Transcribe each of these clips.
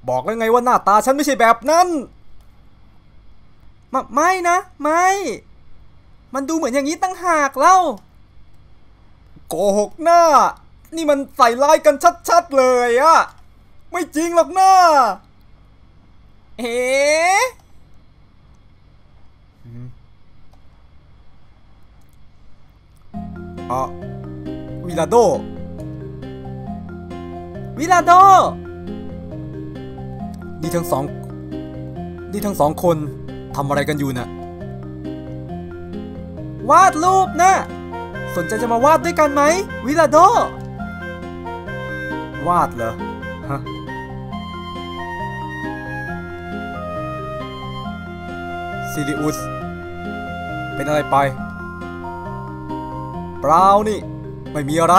บอกแล้วไงว่าหน้าตาฉันไม่ใช่แบบนั้นไม่นะไม่มันดูเหมือนอย่างนี้ตั้งหากเล่าโกหกหน้านี่มันใส่ร้ายกันชัดๆเลยอะไม่จริงหรอกนะเอ๋วิลาโดนี่ทั้งสองคนทำอะไรกันอยู่น่ะวาดรูปนะสนใจจะมาวาดด้วยกันไหมวิลาโดวาดเหรอฮะซิริอุสเป็นอะไรไปเปล่านี่ไม่มีอะไร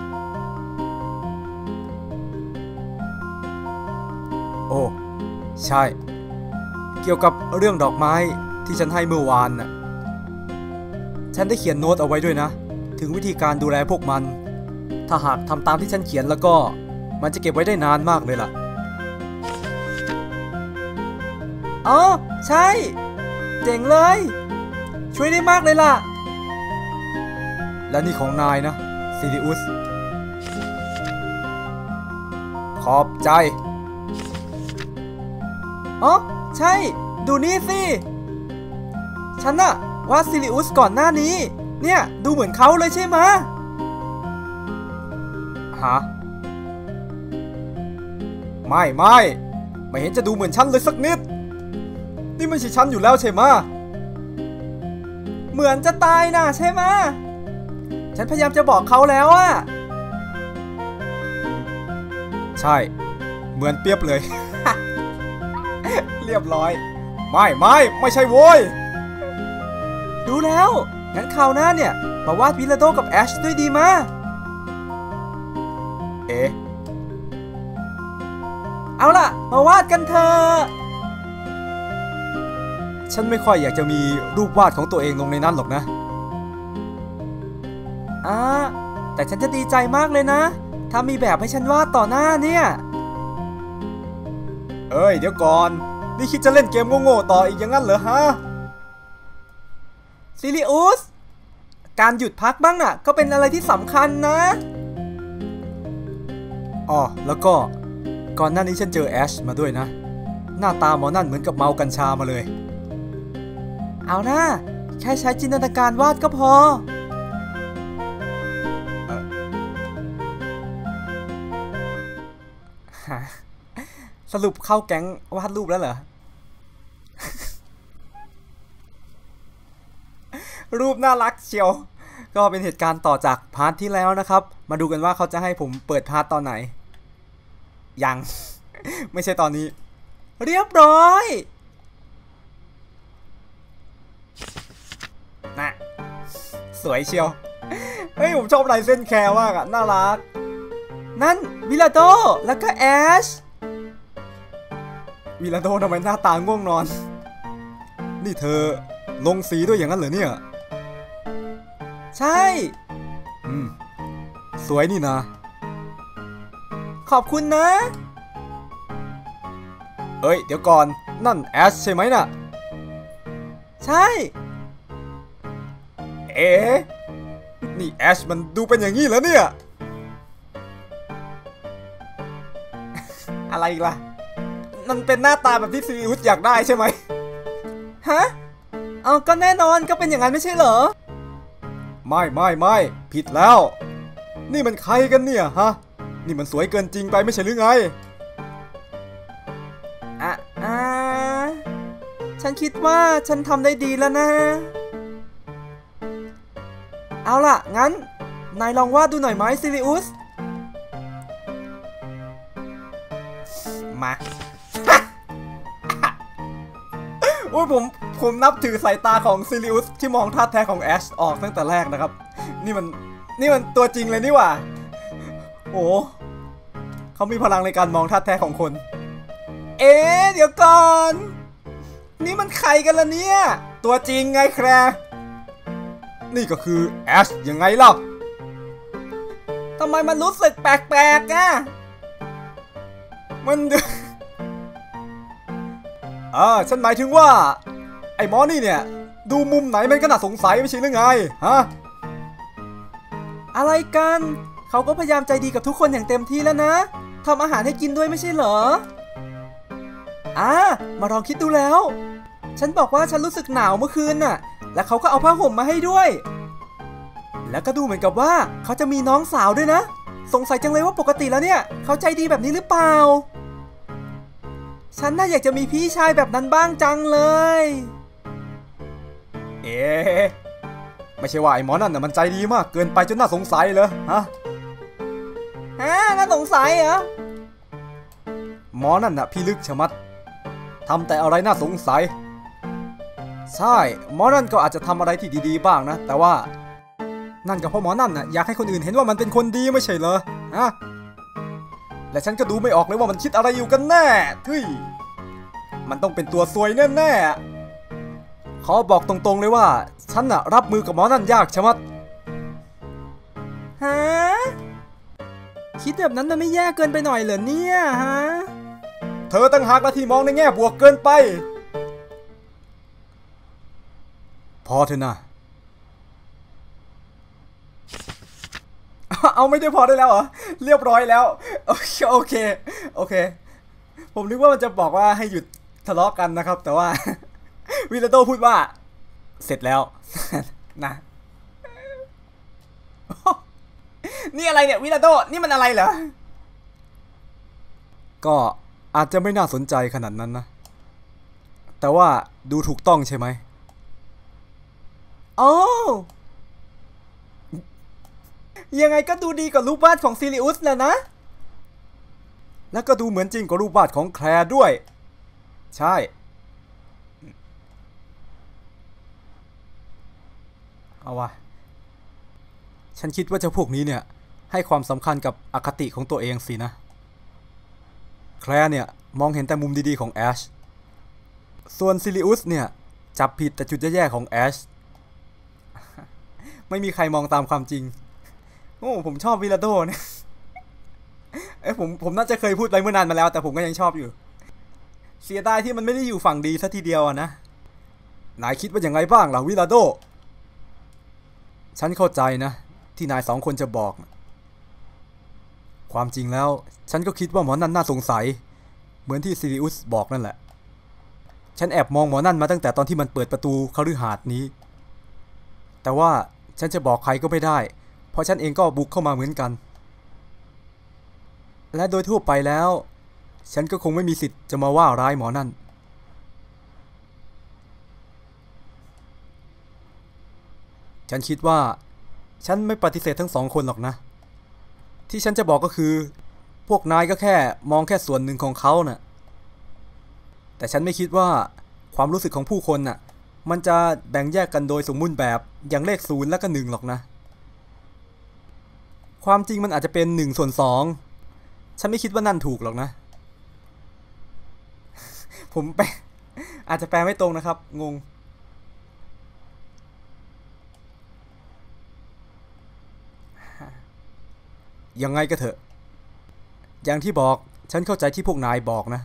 โอ้ใช่เกี่ยวกับเรื่องดอกไม้ที่ฉันให้เมื่อวานน่ะฉันได้เขียนโน้ตเอาไว้ด้วยนะถึงวิธีการดูแลพวกมันถ้าหากทำตามที่ฉันเขียนแล้วก็มันจะเก็บไว้ได้นานมากเลยล่ะอ๋อใช่เจ๋งเลยช่วยได้มากเลยล่ะและนี่ของนายนะซิริอุสขอบใจอ๋อใช่ดูนี่สิฉันน่ะวาดซิริอุสก่อนหน้านี้เนี่ยดูเหมือนเขาเลยใช่ไหมฮะไม่เห็นจะดูเหมือนฉันเลยสักนิดนี่ไม่ใช่ฉันอยู่แล้วใช่ไหมเหมือนจะตายนะใช่ไหมฉันพยายามจะบอกเขาแล้วอะใช่เหมือนเปียบเลย เรียบร้อยไม่ใช่โว้ยดูแล้วงั้นคราวหน้าเนี่ยมาวาดวิลาโดกับแอชด้วยดีมาเอาล่ะมาวาดกันเถอะฉันไม่ค่อยอยากจะมีรูปวาดของตัวเองลงในนั้นหรอกนะแต่ฉันจะดีใจมากเลยนะถ้ามีแบบให้ฉันวาดต่อหน้าเนี่ยเดี๋ยวก่อนนี่คิดจะเล่นเกมโง่ๆต่ออีกอย่างนั้นเหรอฮะซิริอุสการหยุดพักบ้างน่ะก็เป็นอะไรที่สำคัญนะแล้วก็ก่อนหน้านี้ฉันเจอแอชมาด้วยนะหน้าตาหมอนั่นเหมือนกับเมากัญชามาเลยเอานะแค่ใช้จินตนาการวาดก็พอสรุปเข้าแก๊งวาดรูปแล้วเหรอ รูปน่ารักเชียวก็เป็นเหตุการณ์ต่อจากพาร์ทที่แล้วนะครับมาดูกันว่าเขาจะให้ผมเปิดพาร์ทตอนไหนยัง ไม่ใช่ตอนนี้เรียบร้อยนะสวยเชียวเฮ้ยผมชอบลายเส้นแคร์มากอะน่ารักนั่นวิลาโดแล้วก็แอชวิลาโดทำไมหน้าตาง่วงนอนนี่เธอลงสีด้วยอย่างนั้นเหรอเนี่ยใช่สวยนี่นะขอบคุณนะเดี๋ยวก่อนนั่นแอชใช่ไหมน่ะใช่นี่แอชมันดูเป็นอย่างนี้เหรอเนี่ย อะไรอีกล่ะมันเป็นหน้าตาแบบที่ซิริอุสอยากได้ใช่ไหมฮะก็แน่นอนก็เป็นอย่างนั้นไม่ใช่เหรอไม่ผิดแล้วนี่มันใครกันเนี่ยฮะนี่มันสวยเกินจริงไปไม่ใช่หรือไงฉันคิดว่าฉันทำได้ดีแล้วนะเอาล่ะงั้นนายลองวาดดูหน่อยไหมซิริอุสมา โอ้ยผมนับถือสายตาของซิริอุสที่มองท่าแท้ของแอชออกตั้งแต่แรกนะครับนี่มันตัวจริงเลยนี่หว่าโอ้เขามีพลังในการมองท่าแท้ของคนเดี๋ยวก่อนนี่มันใครกันล่ะเนี่ยตัวจริงไงแคร์นี่ก็คือแอชยังไงล่ะทำไมมันรู้สึกแปลกๆอ่ะมันฉันหมายถึงว่าไอ้หมอนี่เนี่ยดูมุมไหนมันก็น่าสงสัยไม่ใช่หรือไงฮะอะไรกันเขาก็พยายามใจดีกับทุกคนอย่างเต็มที่แล้วนะทำอาหารให้กินด้วยไม่ใช่เหรอมาลองคิดดูแล้วฉันบอกว่าฉันรู้สึกหนาวเมื่อคืนน่ะและเขาก็เอาผ้าห่มมาให้ด้วยแล้วก็ดูเหมือนกับว่าเขาจะมีน้องสาวด้วยนะสงสัยจังเลยว่าปกติแล้วเนี่ยเขาใจดีแบบนี้หรือเปล่าฉันน่าอยากจะมีพี่ชายแบบนั้นบ้างจังเลยไม่ใช่ว่าไอ้หมอนั่นน่ะมันใจดีมากเกินไปจนน่าสงสัยเหรอฮะน่าสงสัยเหรอหมอนั่นน่ะพี่ลึกชะมัดทำแต่อะไรน่าสงสัยใช่หมอนั่นก็อาจจะทำอะไรที่ดีๆบ้างนะแต่ว่านั่นก็เพราะหมอนั่นน่ะอยากให้คนอื่นเห็นว่ามันเป็นคนดีไม่ใช่เหรอฮะและฉันก็ดูไม่ออกเลยว่ามันคิดอะไรอยู่กันแน่ทุยมันต้องเป็นตัวซวยแน่ๆขอบอกตรงๆเลยว่าฉันน่ะรับมือกับหมอนั่นยากชะมัดฮะคิดแบบนั้นมันไม่แย่เกินไปหน่อยเหรอเนี่ยฮะเธอตั้งหากละที่มองในแง่บวกเกินไปพอเถอะนะเอาไม่ได้พอได้แล้วเหรอเรียบร้อยแล้วโอเคผมนึกว่ามันจะบอกว่าให้หยุดทะเลาะกันนะครับแต่ว่าวิลาโดพูดว่าเสร็จแล้วนะนี่อะไรเนี่ยวิลาโดนี่มันอะไรเหรอก็อาจจะไม่น่าสนใจขนาดนั้นนะแต่ว่าดูถูกต้องใช่ไหมโอ้ยังไงก็ดูดีกว่ารูปวาดของซิลิอุสแหละนะแล้วก็ดูเหมือนจริงกว่ารูปวาดของแคลร์ด้วยใช่เอาวะฉันคิดว่าเจ้าพวกนี้เนี่ยให้ความสำคัญกับอคติของตัวเองสินะแคลร์เนี่ยมองเห็นแต่มุมดีๆของแอชส่วนซิลิอุสเนี่ยจับผิดแต่จุดแย่ๆของแอชไม่มีใครมองตามความจริงโอ้ผมชอบวิลาโดเนี่ยผมน่าจะเคยพูดไปเมื่อนานมาแล้วแต่ผมก็ยังชอบอยู่เสียดายที่มันไม่ได้อยู่ฝั่งดีซะทีเดียวนะนายคิดว่าอย่างไรบ้างล่ะวิลาโดฉันเข้าใจนะที่นายสองคนจะบอกความจริงแล้วฉันก็คิดว่าหมอนั่นน่าสงสัยเหมือนที่ซิริอุสบอกนั่นแหละฉันแอบมองหมอนั่นมาตั้งแต่ตอนที่มันเปิดประตูคฤหาสน์นี้แต่ว่าฉันจะบอกใครก็ไม่ได้เพราะฉันเองก็บุกเข้ามาเหมือนกันและโดยทั่วไปแล้วฉันก็คงไม่มีสิทธิ์จะมาว่าร้ายหมอนั่นฉันคิดว่าฉันไม่ปฏิเสธทั้งสองคนหรอกนะที่ฉันจะบอกก็คือพวกนายก็แค่มองแค่ส่วนหนึ่งของเขาน่ะแต่ฉันไม่คิดว่าความรู้สึกของผู้คนน่ะมันจะแบ่งแยกกันโดยสมบูรณ์แบบอย่างเลข0และก็1หรอกนะความจริงมันอาจจะเป็น1/2ฉันไม่คิดว่านั่นถูกหรอกนะผมอาจจะแปลไม่ตรงนะครับงงยังไงก็เถอะอย่างที่บอกฉันเข้าใจที่พวกนายบอกนะ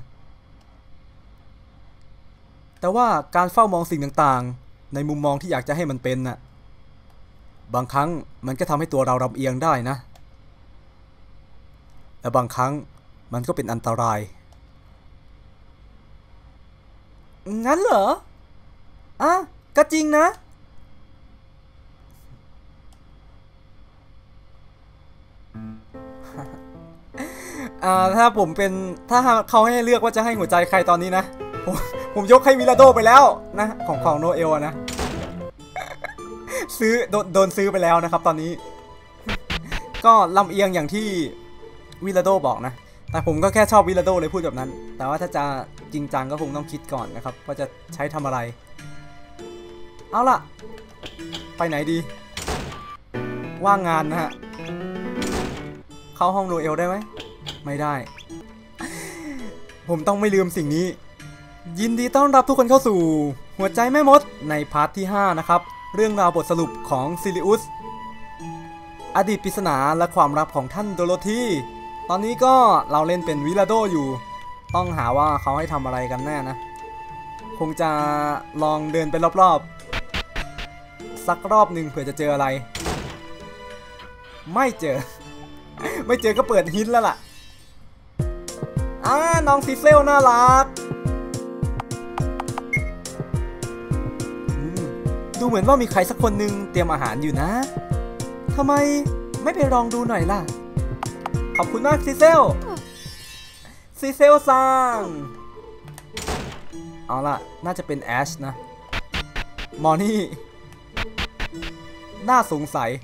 แต่ว่าการเฝ้ามองสิ่งต่างๆในมุมมองที่อยากจะให้มันเป็นน่ะบางครั้งมันก็ทำให้ตัวเราลำเอียงได้นะและบางครั้งมันก็เป็นอันตรายงั้นเหรอก็จริงนะถ้าเขาให้เลือกว่าจะให้หัวใจใครตอนนี้นะผมยกให้วิลาโดไปแล้วนะของโนเอลนะซื้อโดนซื้อไปแล้วนะครับตอนนี้ก็ลำเอียงอย่างที่วิลาโดบอกนะแต่ผมก็แค่ชอบวิลาโดเลยพูดแบบนั้นแต่ว่าถ้าจะจริงจังก็คงต้องคิดก่อนนะครับว่าจะใช้ทำอะไรเอาล่ะไปไหนดีว่างงานนะฮะเข้าห้องโนเอลได้ไหมไม่ได้ผมต้องไม่ลืมสิ่งนี้ยินดีต้อนรับทุกคนเข้าสู่หัวใจแม่มดในพาร์ทที่5นะครับเรื่องราวบทสรุปของซิลิอุสอดีตปริศนาและความลับของท่านโดโรธีตอนนี้ก็เราเล่นเป็นวิลาโดอยู่ต้องหาว่าเขาให้ทำอะไรกันแน่นะคงจะลองเดินไปรอบๆสักรอบหนึ่งเผื่อจะเจออะไรไม่เจอ ไม่เจอก็เปิดฮินแล้วล่ะน้องซีเซลน่ารักดูเหมือนว่ามีใครสักคนหนึ่งเตรียมอาหารอยู่นะทำไมไม่ไปลองดูหน่อยล่ะขอบคุณมากซีเซลซังเอาล่ะน่าจะเป็นแอชนะมอนี่น่าสงสัย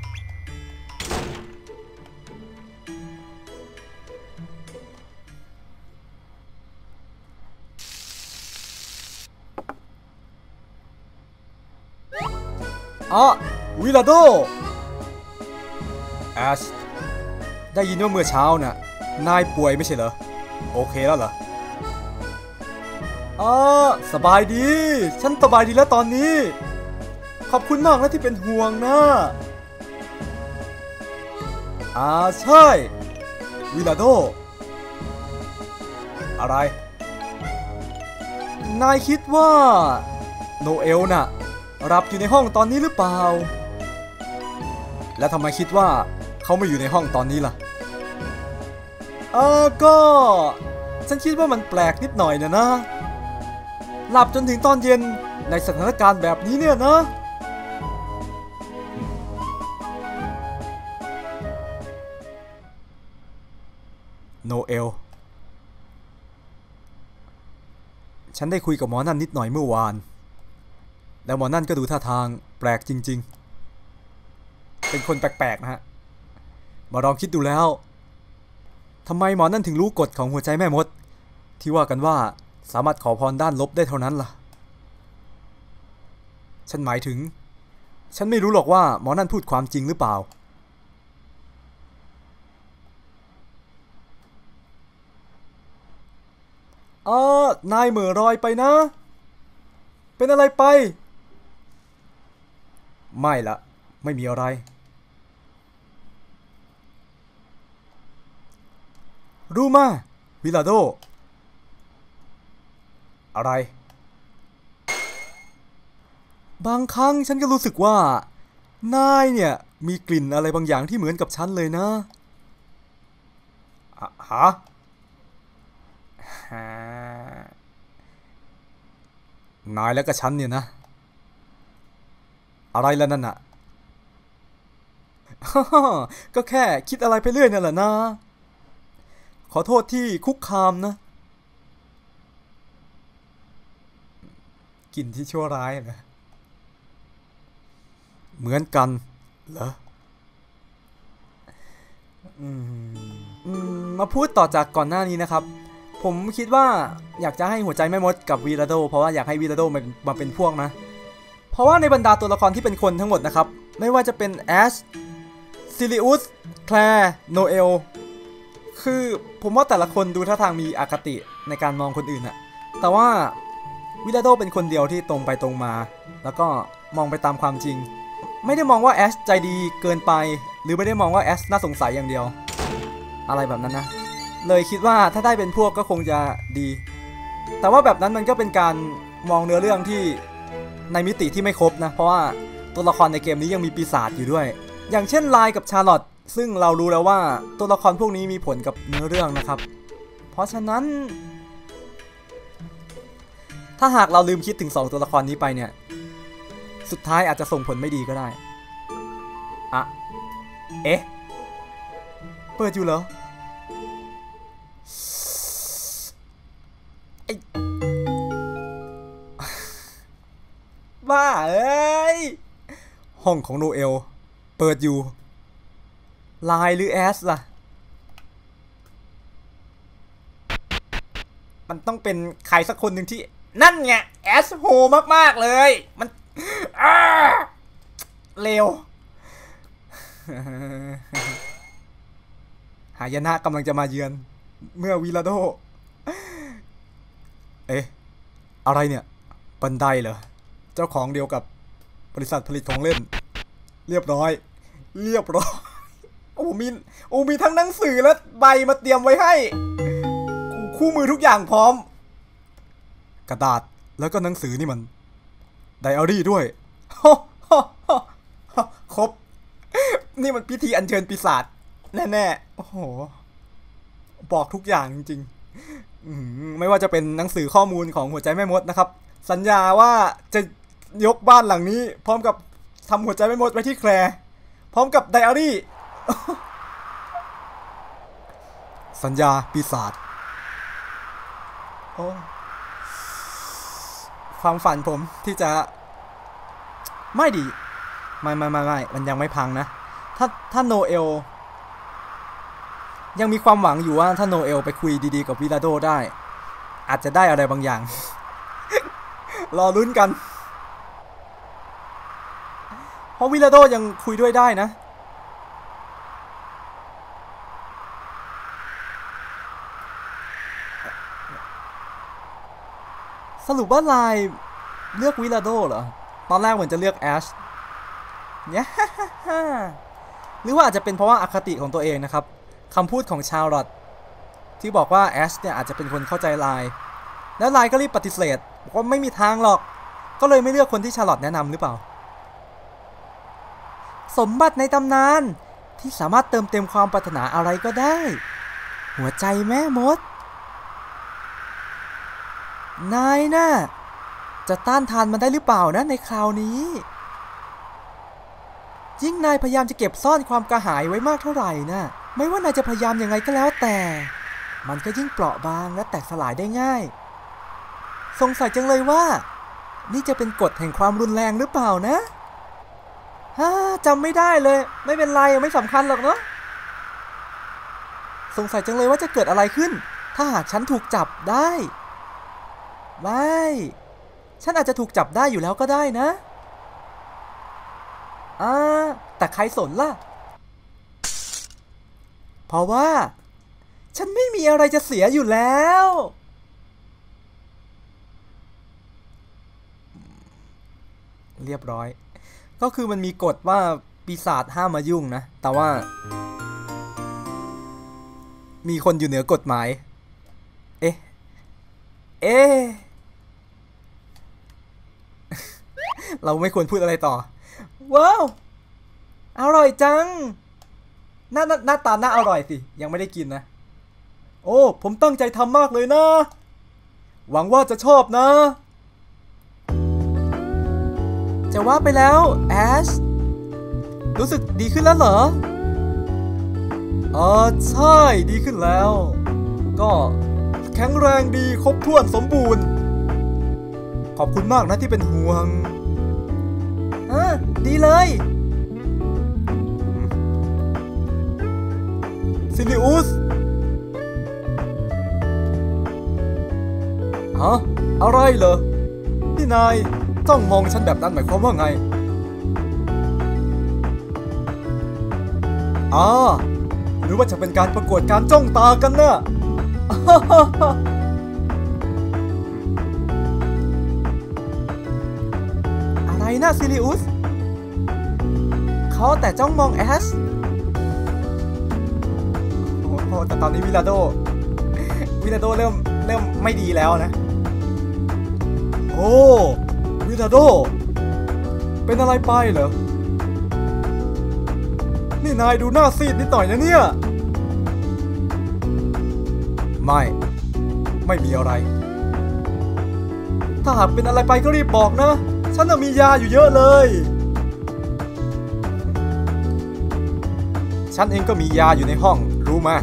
วิลาโดแอชได้ยินว่าเมื่อเช้าน่ะนายป่วยไม่ใช่เหรอโอเคแล้วเหรอสบายดีฉันสบายดีแล้วตอนนี้ขอบคุณมากนะที่เป็นห่วงนะใช่วิลาโดอะไรนายคิดว่าโนเอลน่ะรับอยู่ในห้องตอนนี้หรือเปล่าแล้วทำไมคิดว่าเขาไม่อยู่ในห้องตอนนี้ล่ะก็ฉันคิดว่ามันแปลกนิดหน่อยนะหลับจนถึงตอนเย็นในสถานการณ์แบบนี้เนี่ยนะโนเอลฉันได้คุยกับหมอนั่นนิดหน่อยเมื่อวานแล้วหมอนั่นก็ดูท่าทางแปลกจริงๆเป็นคนแปลกๆนะฮะมาลองคิดดูแล้วทำไมหมอนั่นถึงรู้กฎของหัวใจแม่มดที่ว่ากันว่าสามารถขอพรด้านลบได้เท่านั้นล่ะฉันหมายถึงฉันไม่รู้หรอกว่าหมอนั่นพูดความจริงหรือเปล่านายเหม่อลอยไปนะเป็นอะไรไปไม่ละไม่มีอะไรรู้มาวิลาโดอะไรบางครั้งฉันก็รู้สึกว่านายเนี่ยมีกลิ่นอะไรบางอย่างที่เหมือนกับฉันเลยนะฮะนายแล้วก็ฉันเนี่ยนะอะไรแล้วนั่นน่ะ ก็แค่คิดอะไรไปเรื่อยนั่นแหละนะขอโทษที่คุกคามนะกลิ่นที่ชั่วร้ายนะเหมือนกันเหรอมาพูดต่อจากก่อนหน้านี้นะครับผมคิดว่าอยากจะให้หัวใจแม่มดกับวีลาโดเพราะว่าอยากให้วีลาโดมาเป็นพวกนะเพราะว่าในบรรดาตัวละครที่เป็นคนทั้งหมดนะครับไม่ว่าจะเป็นแอชซิลิอุสแคลร์โนเอลคือผมว่าแต่ละคนดูท่าทางมีอคติในการมองคนอื่นอะแต่ว่าวิลาโดเป็นคนเดียวที่ตรงไปตรงมาแล้วก็มองไปตามความจริงไม่ได้มองว่าแอชใจดีเกินไปหรือไม่ได้มองว่าแอชน่าสงสัยอย่างเดียวอะไรแบบนั้นนะเลยคิดว่าถ้าได้เป็นพวกก็คงจะดีแต่ว่าแบบนั้นมันก็เป็นการมองเนื้อเรื่องที่ในมิติที่ไม่ครบนะเพราะว่าตัวละครในเกมนี้ยังมีปีศาจอยู่ด้วยอย่างเช่นไลน์กับชาร์ลอตซึ่งเรารู้แล้วว่าตัวละครพวกนี้มีผลกับเนื้อเรื่องนะครับเพราะฉะนั้นถ้าหากเราลืมคิดถึง2ตัวละครนี้ไปเนี่ยสุดท้ายอาจจะส่งผลไม่ดีก็ได้เอ๊ะเปิดอยู่เหรอบ้าเอ้ยห้องของโนเอลเปิดอยู่ไลน์หรือแอสล่ะมันต้องเป็นใครสักคนหนึ่งที่นั่นไงแอสโหมากๆเลยมันเร็วหายนะกำลังจะมาเยือนเมื่อวิลาโดเอ๊ะอะไรเนี่ยบันไดเหรอเจ้าของเดียวกับบริษัทผลิตของเล่นเรียบร้อยโอ้มีทั้งหนังสือและใบมาเตรียมไว้ให้คู่มือทุกอย่างพร้อมกระดาษแล้วก็หนังสือนี่มันไดอารี่ด้วยครบนี่มันพิธีอัญเชิญปีศาจแน่ๆโอ้โหบอกทุกอย่างจริงๆไม่ว่าจะเป็นหนังสือข้อมูลของหัวใจแม่มดนะครับสัญญาว่าจะยกบ้านหลังนี้พร้อมกับทำหัวใจแม่มดไว้ที่แคลร์พร้อมกับไดอารี่สัญญาปีศาจความฝันผมที่จะไม่ดีไม่มันยังไม่พังนะถ้าโนเอลยังมีความหวังอยู่ว่าถ้าโนเอลไปคุยดีๆกับวิลาโดได้อาจจะได้อะไรบางอย่าง รอลุ้นกันเพราะวิลาโดยังคุยด้วยได้นะสรุปว่าไลน์เลือกวิลาโดเหรอตอนแรกเหมือนจะเลือกแอชเนี่ยหรือว่าอาจจะเป็นเพราะว่าอคติของตัวเองนะครับคำพูดของชาร์ลอตที่บอกว่าแอชเนี่ยอาจจะเป็นคนเข้าใจไลน์แล้วไลน์ก็รีบปฏิเสธบอกว่าไม่มีทางหรอกก็เลยไม่เลือกคนที่ชาร์ลอตแนะนำหรือเปล่าสมบัติในตำนานที่สามารถเติมเต็มความปรารถนาอะไรก็ได้หัวใจแม่มดนายน่ะจะต้านทานมันได้หรือเปล่านะในคราวนี้ยิ่งนายพยายามจะเก็บซ่อนความกระหายไว้มากเท่าไหร่นะไม่ว่านายจะพยายามยังไงก็แล้วแต่มันก็ยิ่งเปราะบางและแตกสลายได้ง่ายสงสัยจังเลยว่านี่จะเป็นกฎแห่งความรุนแรงหรือเปล่านะจำไม่ได้เลยไม่เป็นไรไม่สำคัญหรอกเนาะสงสัยจังเลยว่าจะเกิดอะไรขึ้นถ้าหากฉันถูกจับได้ไม่ฉันอาจจะถูกจับได้อยู่แล้วก็ได้นะแต่ใครสนล่ะเพราะว่าฉันไม่มีอะไรจะเสียอยู่แล้วเรียบร้อยก็คือมันมีกฎว่าปีศาจห้ามมายุ่งนะแต่ว่ามีคนอยู่เหนือกฎหมายเอ๊ะเราไม่ควรพูดอะไรต่อว้าวอร่อยจังหน้าตาน่าอร่อยสิยังไม่ได้กินนะโอ้ผมตั้งใจทำมากเลยนะหวังว่าจะชอบนะจะว่าไปแล้วแอชรู้สึกดีขึ้นแล้วเหรอใช่ดีขึ้นแล้วก็แข็งแรงดีครบถ้วนสมบูรณ์ขอบคุณมากนะที่เป็นห่วงดีเลยซิลิอุสอะไรเหรอที่นายจ้องมองฉันแบบนั้นหมายความว่าไงหรือว่าจะเป็นการประกวดการจ้องตากันนะอะไรนะซิลิอุสเขาแต่จ้องมองแอชโอ้โหแต่ตอนนี้วิลาโดเริ่มไม่ดีแล้วนะโอ้วิลาโดเป็นอะไรไปเหรอนี่นายดูหน้าซีดนิดหน่อยนะเนี่ยไม่มีอะไรถ้าหากเป็นอะไรไปก็รีบบอกนะฉันมียาอยู่เยอะเลยฉันเองก็มียาอยู่ในห้องรู้ไหม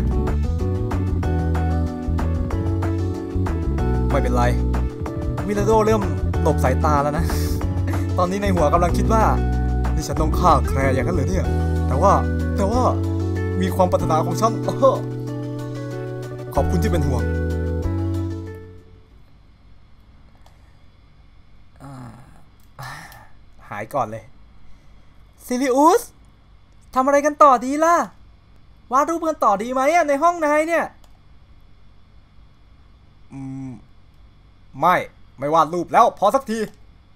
ไม่เป็นไรวิลาโดเริ่มหลบสายตาแล้วนะตอนนี้ในหัวกำลังคิดว่านี่ฉันต้องฆ่าแคลร์อย่างนั้นเหรอเนี่ยแต่ว่ามีความปรารถนาของฉันขอบคุณที่เป็นห่วงหายก่อนเลยซิลิอุสทำอะไรกันต่อดีล่ะวาดรูปกันต่อดีไหมในห้องนายเนี่ยไม่วาดรูปแล้วพอสักที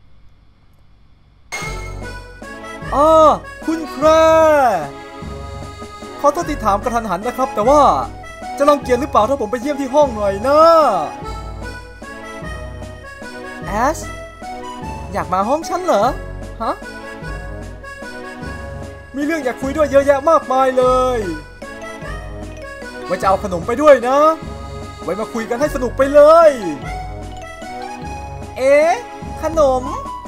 คุณแคร์ขอโทษที่ถามกระทันหันนะครับแต่ว่าจะรังเกียจหรือเปล่าถ้าผมไปเยี่ยมที่ห้องหน่อยนะแอแอชอยากมาห้องฉันเหรอฮะมีเรื่องอยากคุยด้วยเยอะแยะมากมายเลยไว้จะเอาขนมไปด้วยนะไว้มาคุยกันให้สนุกไปเลยเอ๊ะขนม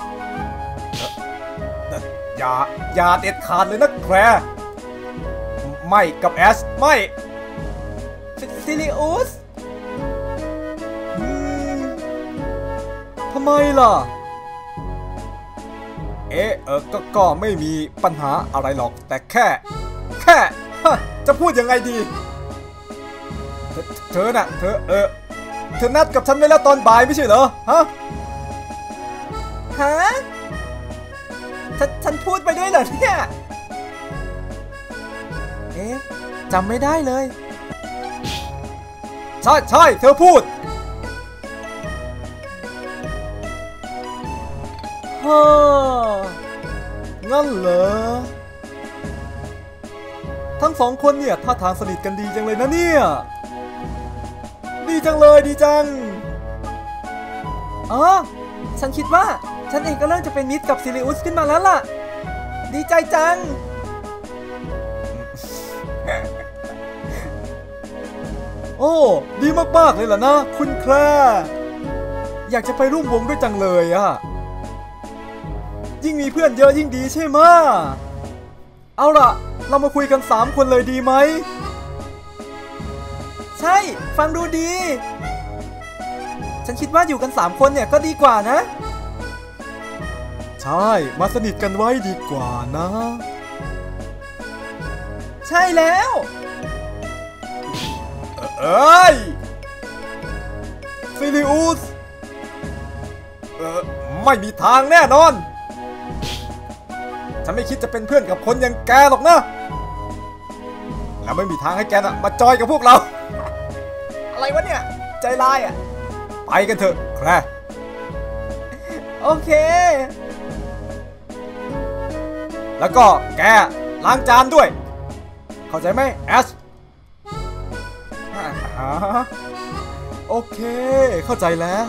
อย่าเด็ดขาดเลยนะแคลร์ไม่กับแอชไม่ซิลิอุสทำไมล่ะก็ไม่มีปัญหาอะไรหรอกแต่แค่จะพูดยังไงดีเธอนัดกับฉันไว้แล้วตอนบ่ายไม่ใช่เหรอฮะฉันพูดไปด้วยเหรอเนี่ยจำไม่ได้เลยใช่เธอพูดงั้นเหรอทั้งสองคนเนี่ยท่าทางสนิทกันดีจังเลยนะเนี่ยดีจังเลยดีจังฉันคิดว่าฉันเองก็เริ่มจะเป็นมิตรกับซิลิอุสขึ้นมาแล้วล่ะดีใจจังโอ้ดีมากๆเลยล่ะนะคุณแคลร์อยากจะไปร่วมวงด้วยจังเลยอะยิ่งมีเพื่อนเยอะยิ่งดีใช่ไหมเอาล่ะเรามาคุยกัน3คนเลยดีไหมใช่ฟังดูดีฉันคิดว่าอยู่กัน3คนเนี่ยก็ดีกว่านะใช่มาสนิทกันไว้ดีกว่านะใช่แล้วซิลิอุสไม่มีทางแน่นอนฉันไม่คิดจะเป็นเพื่อนกับคนอย่างแกหรอกนะแล้วไม่มีทางให้แกน่ะมาจอยกับพวกเราอะไรวะเนี่ยใจร้ายอ่ะไปกันเถอะแคลร์โอเคแล้วก็แกล้างจานด้วยเข้าใจไหมแอชโอเคเข้าใจแล้ว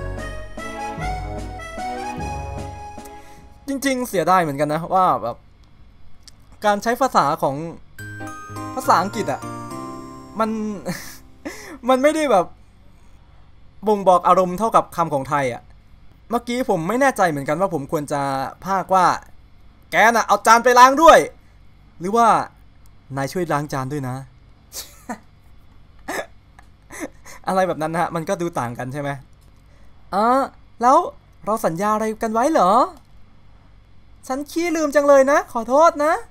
จริงๆเสียดายเหมือนกันนะว่าแบบการใช้ภาษาอังกฤษอ่ะมันไม่ได้แบบบ่งบอกอารมณ์เท่ากับคำของไทยอ่ะเมื่อกี้ผมไม่แน่ใจเหมือนกันว่าผมควรจะพากว่าแกน่ะเอาจานไปล้างด้วยหรือว่านายช่วยล้างจานด้วยนะ อะไรแบบนั้นนะฮะมันก็ดูต่างกันใช่ไหมแล้วเราสัญญาอะไรกันไว้เหรอฉันขี้ลืมจังเลยนะขอโทษนะ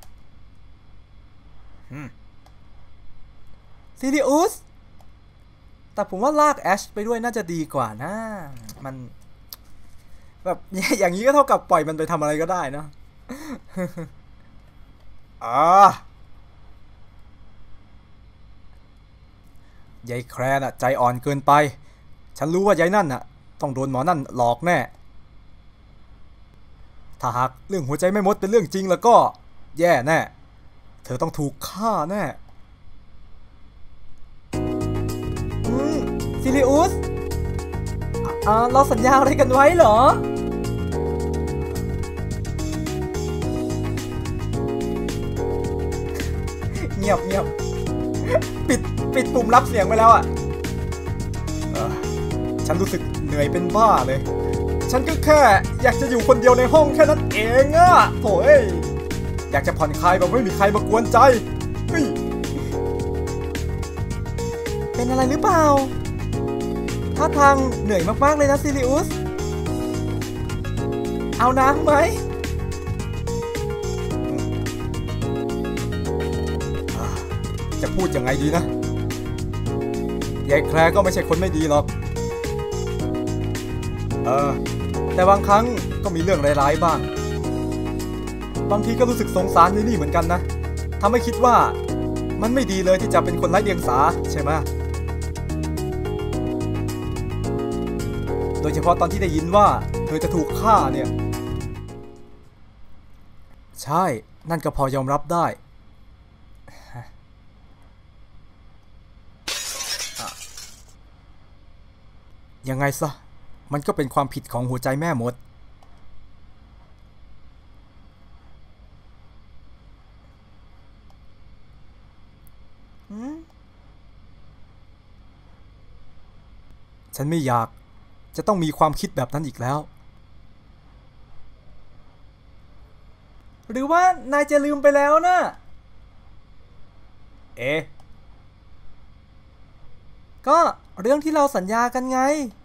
ซิลิอุสแต่ผมว่าลากแอชไปด้วยน่าจะดีกว่านะมันแบบอย่างนี้ก็เท่ากับปล่อยมันไปทำอะไรก็ได้นะยายแคลร์น่ะใจอ่อนเกินไปฉันรู้ว่ายายนั่นน่ะต้องโดนหมอนั่นหลอกแน่ถ้าหากเรื่องหัวใจไม่มดเป็นเรื่องจริงแล้วก็แย่แน่เธอต้องถูกฆ่าแน่ซิลิอุสเราสัญญาอะไรกันไว้เหรอเงียบปิดปุ่มรับเสียงไปแล้วอ่ะฉันรู้สึกเหนื่อยเป็นบ้าเลยฉันก็แค่อยากจะอยู่คนเดียวในห้องแค่นั้นเองอะโถ่อยากจะผ่อนคลายแบบไม่มีใครมากวนใจเป็นอะไรหรือเปล่าท่าทางเหนื่อยมากๆเลยนะซิลิอุสเอาน้ำไหมจะพูดยังไงดีนะยายแคลร์ก็ไม่ใช่คนไม่ดีหรอกแต่บางครั้งก็มีเรื่องร้ายๆบ้างบางทีก็รู้สึกสงสารนี่เหมือนกันนะทำให้คิดว่ามันไม่ดีเลยที่จะเป็นคนไร้เดียงสาใช่ไหมโดยเฉพาะตอนที่ได้ยินว่าเธอจะถูกฆ่าเนี่ยใช่นั่นก็พอยอมรับได้ยังไงซะมันก็เป็นความผิดของหัวใจแม่มดฉันไม่อยากจะต้องมีความคิดแบบนั้นอีกแล้วหรือว่านายจะลืมไปแล้วนะก็เรื่องที่เราสัญญากันไง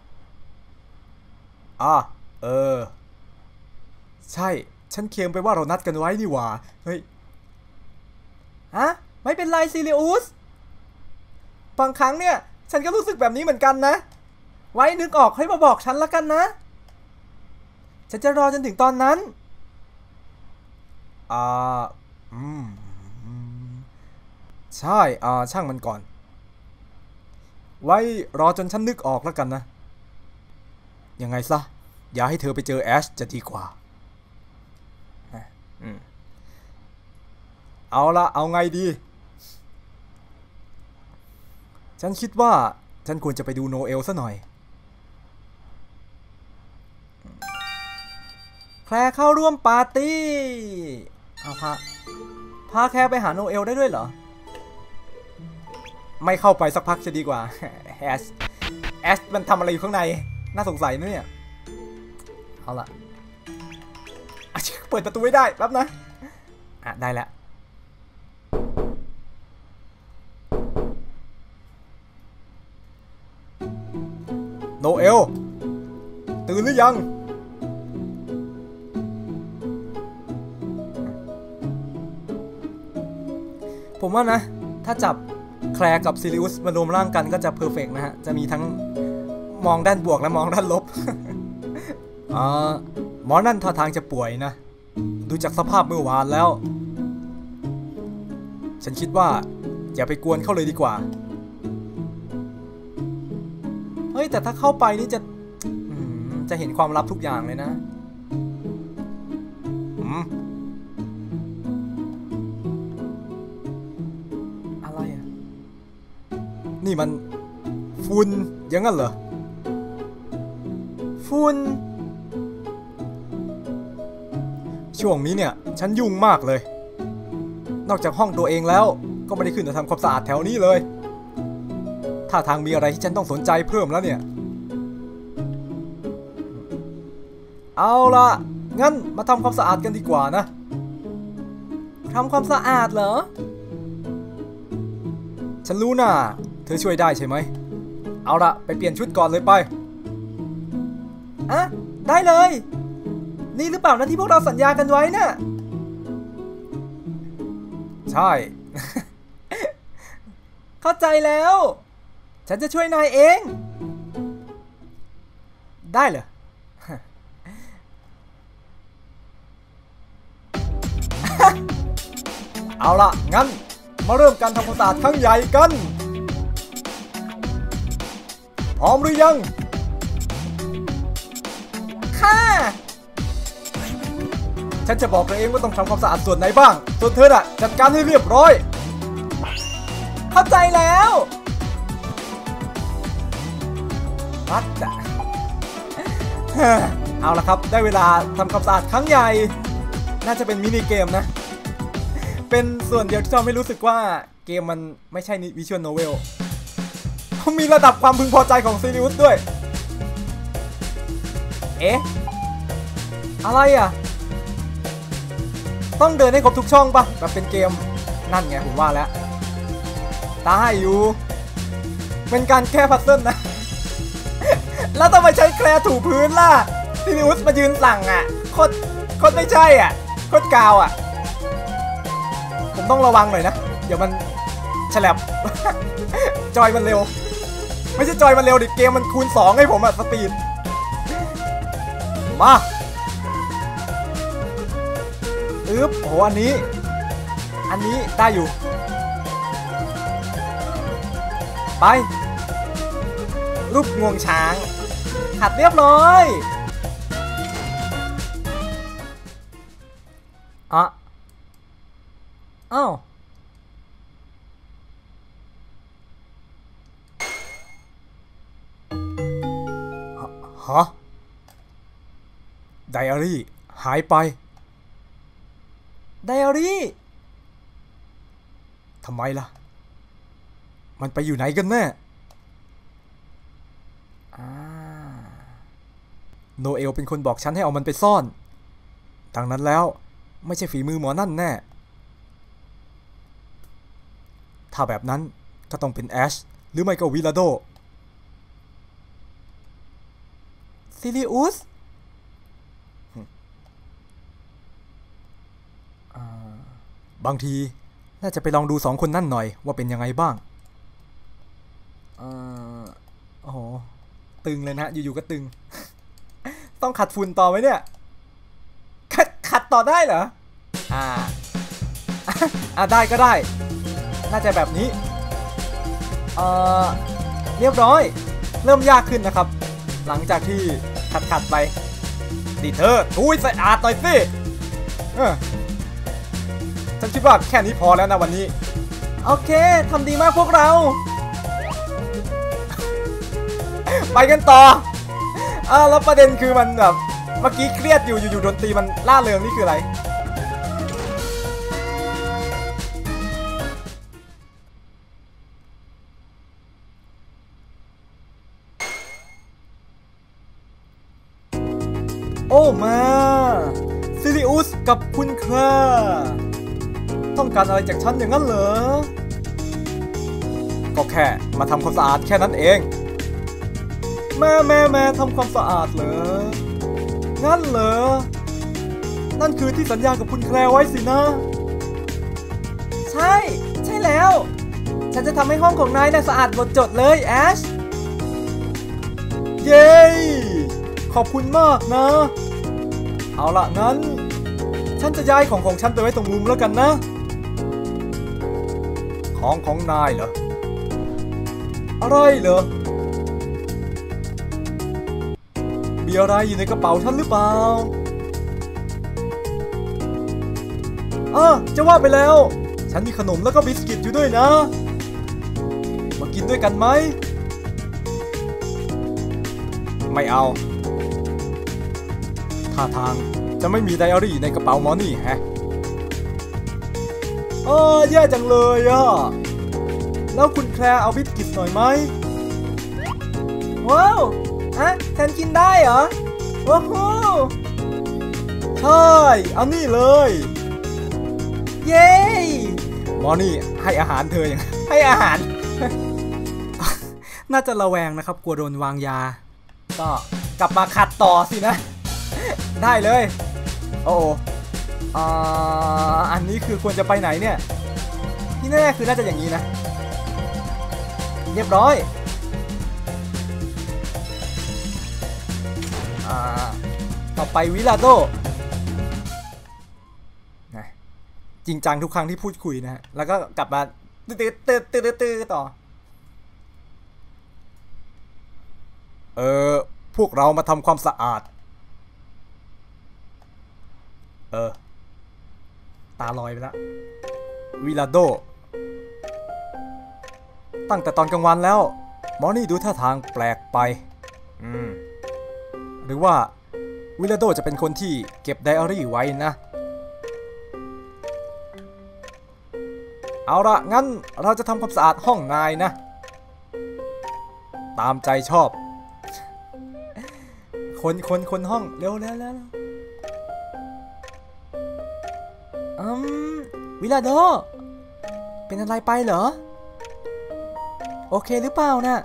ใช่ฉันเคลมไปว่าเรานัดกันไว้นี่หว่าเฮ้ยไม่เป็นไรซิลิอุสบางครั้งเนี่ยฉันก็รู้สึกแบบนี้เหมือนกันนะไว้นึกออกให้มาบอกฉันละกันนะฉันจะรอจนถึงตอนนั้นใช่ช่างมันก่อนไว้รอจนฉันนึกออกแล้วกันนะยังไงซะอย่าให้เธอไปเจอแอชจะดีกว่าเอาละเอาไงดีฉันคิดว่าฉันควรจะไปดูโนเอลซะหน่อยแคลเข้าร่วมปาร์ตี้เอาพาแคลไปหาโนเอลได้ด้วยเหรอไม่เข้าไปสักพักจะดีกว่าแอชมันทำอะไรอยู่ข้างในน่าสงสัยนะเนี่ยเอาล่ะเปิดประตูไม่ได้แป๊บนะได้แล้วโนเอลตื่นหรือยังผมว่านะถ้าจับแคลร์กับซิลิอุสมารวมร่างกันก็จะเพอร์เฟกต์นะฮะจะมีทั้งมองด้านบวกและมองด้านลบ หมอนั่นท่าทางจะป่วยนะดูจากสภาพเมื่อวานแล้วฉันคิดว่าอย่าไปกวนเข้าเลยดีกว่าเฮ้ยแต่ถ้าเข้าไปนี่จะเห็นความลับทุกอย่างเลยนะอะไรอ่ะนี่มันฝุ่นอย่างนั้นเหรอฝุ่นช่วงนี้เนี่ยฉันยุ่งมากเลยนอกจากห้องตัวเองแล้วก็ไม่ได้ขึ้นมาทำความสะอาดแถวนี้เลยท่าทางมีอะไรที่ฉันต้องสนใจเพิ่มแล้วเนี่ยเอาล่ะงั้นมาทำความสะอาดกันดีกว่านะทำความสะอาดเหรอฉันรู้น่ะเธอช่วยได้ใช่ไหมเอาล่ะไปเปลี่ยนชุดก่อนเลยไปได้เลยนี่หรือเปล่านะที่พวกเราสัญญากันไว้น่ะใช่ เข้าใจแล้วฉันจะช่วยนายเองได้เหรอ เอาล่ะงั้นมาเริ่มการทำความสะอาดครั้งใหญ่กันพร้อมหรือยังค่ะฉันจะบอกเธอเองว่าต้องทำความสะอาดส่วนไหนบ้างส่วนเธอน่ะจัดการให้เรียบร้อยเข้าใจแล้ววัดอะเอาละครับได้เวลาทำความสะอาดครั้งใหญ่น่าจะเป็นมินิเกมนะเป็นส่วนเดียวที่ทำให้รู้สึกว่าเกมมันไม่ใช่วิชวลโนเวลเขามีระดับความพึงพอใจของซิลิอุสด้วยอะไรอ่ะต้องเดินให้ครบทุกช่องปะแบบเป็นเกมนั่นไงผมว่าแล้วตายอยู่เป็นการแก้พัซเซิลนะ แล้วต้องมาใช้แคลร์ถูพื้นล่ะซิลิอุสมายืนสั่งอ่ะโคตรไม่ใช่อ่ะโคตรกาวอ่ะผมต้องระวังหน่อยนะเดี๋ยวมันฉลับ จอยมันเร็วไม่ใช่จอยมันเร็วดิเกมมันคูณ2ให้ผมอะสปีดมาโหอันนี้ได้อยู่ไปรูปงวงช้างขัดเรียบร้อยอ้าวฮฮะไดอารี่หายไปไดอารี่ทำไมล่ะมันไปอยู่ไหนกันแน่โนเอลเป็นคนบอกฉันให้เอามันไปซ่อนดังนั้นแล้วไม่ใช่ฝีมือหมอนั่นแน่ถ้าแบบนั้นก็ต้องเป็นแอชหรือไม่ก็วิลาโดซิลิอุสบางทีน่าจะไปลองดู2 คนนั่นหน่อยว่าเป็นยังไงบ้างโอ้โหตึงเลยนะอยู่ๆก็ตึง ต้องขัดฝุ่นต่อไหมเนี่ยขัดต่อได้เหรอได้ก็ได้น่าจะแบบนี้เรียบร้อยเริ่มยากขึ้นนะครับหลังจากที่ขัดไปดิเธออุ้ยสะอาดหน่อยสิฉันคิดว่าแค่นี้พอแล้วนะวันนี้โอเคทำดีมากพวกเรา ไปกันต่อแล้วประเด็นคือมันแบบเมื่อกี้เครียดอยู่ดนตรีมันล่าเริงนี่คืออะไรโอ้มาซิลิอุสกับคุณคราต้องการอะไรจากฉันอย่างนั้นเหรอก็แค่มาทำความสะอาดแค่นั้นเองแม่ทำความสะอาดเหรองั้นเหรอนั่นคือที่สัญญากับคุณแคลไว้สินะใช่แล้วฉันจะทำให้ห้องของนายน่ะสะอาดหมดจดเลยแอชเย้ขอบคุณมากนะเอาล่ะงั้นฉันจะย้ายของฉันไปไว้ตรงมุมแล้วกันนะของนายเหรออะไรเหรอมีอะไรอยู่ในกระเป๋าฉันหรือเปล่าจะว่าไปแล้วฉันมีขนมแล้วก็บิสกิตอยู่ด้วยนะมากินด้วยกันไหมไม่เอาท่าทางจะไม่มีไดอารี่ในกระเป๋าหมอนี่แฮะแย่จังเลยแล้วคุณแคลร์เอาบิสกิตหน่อยไหมว้าวฉันกินได้เหรอว้าวใช่เอานี่เลยเย้หมอนี่ให้อาหารเธออย่างให้อาหาร น่าจะระแวงนะครับกลัวโดนวางยาก็กลับมาขัดต่อสินะ ได้เลยโอ้อันนี้คือควรจะไปไหนเนี่ยที่แน่คือน่าจะอย่างนี้นะเรียบร้อยต่อไปวิลาโดนะจริงจังทุกครั้งที่พูดคุยนะฮะแล้วก็กลับมาตื้อต่อพวกเรามาทำความสะอาดตาลอยไปแล้ววิลาโดตั้งแต่ตอนกลางวันแล้วหมอนี่ดูท่าทางแปลกไปหรือว่าวิลาโดจะเป็นคนที่เก็บไดอารี่ไว้นะเอาละงั้นเราจะทำความสะอาดห้องนายนะตามใจชอบคนห้องเร็ววิลาโดเป็นอะไรไปเหรอโอเคหรือเปล่านะ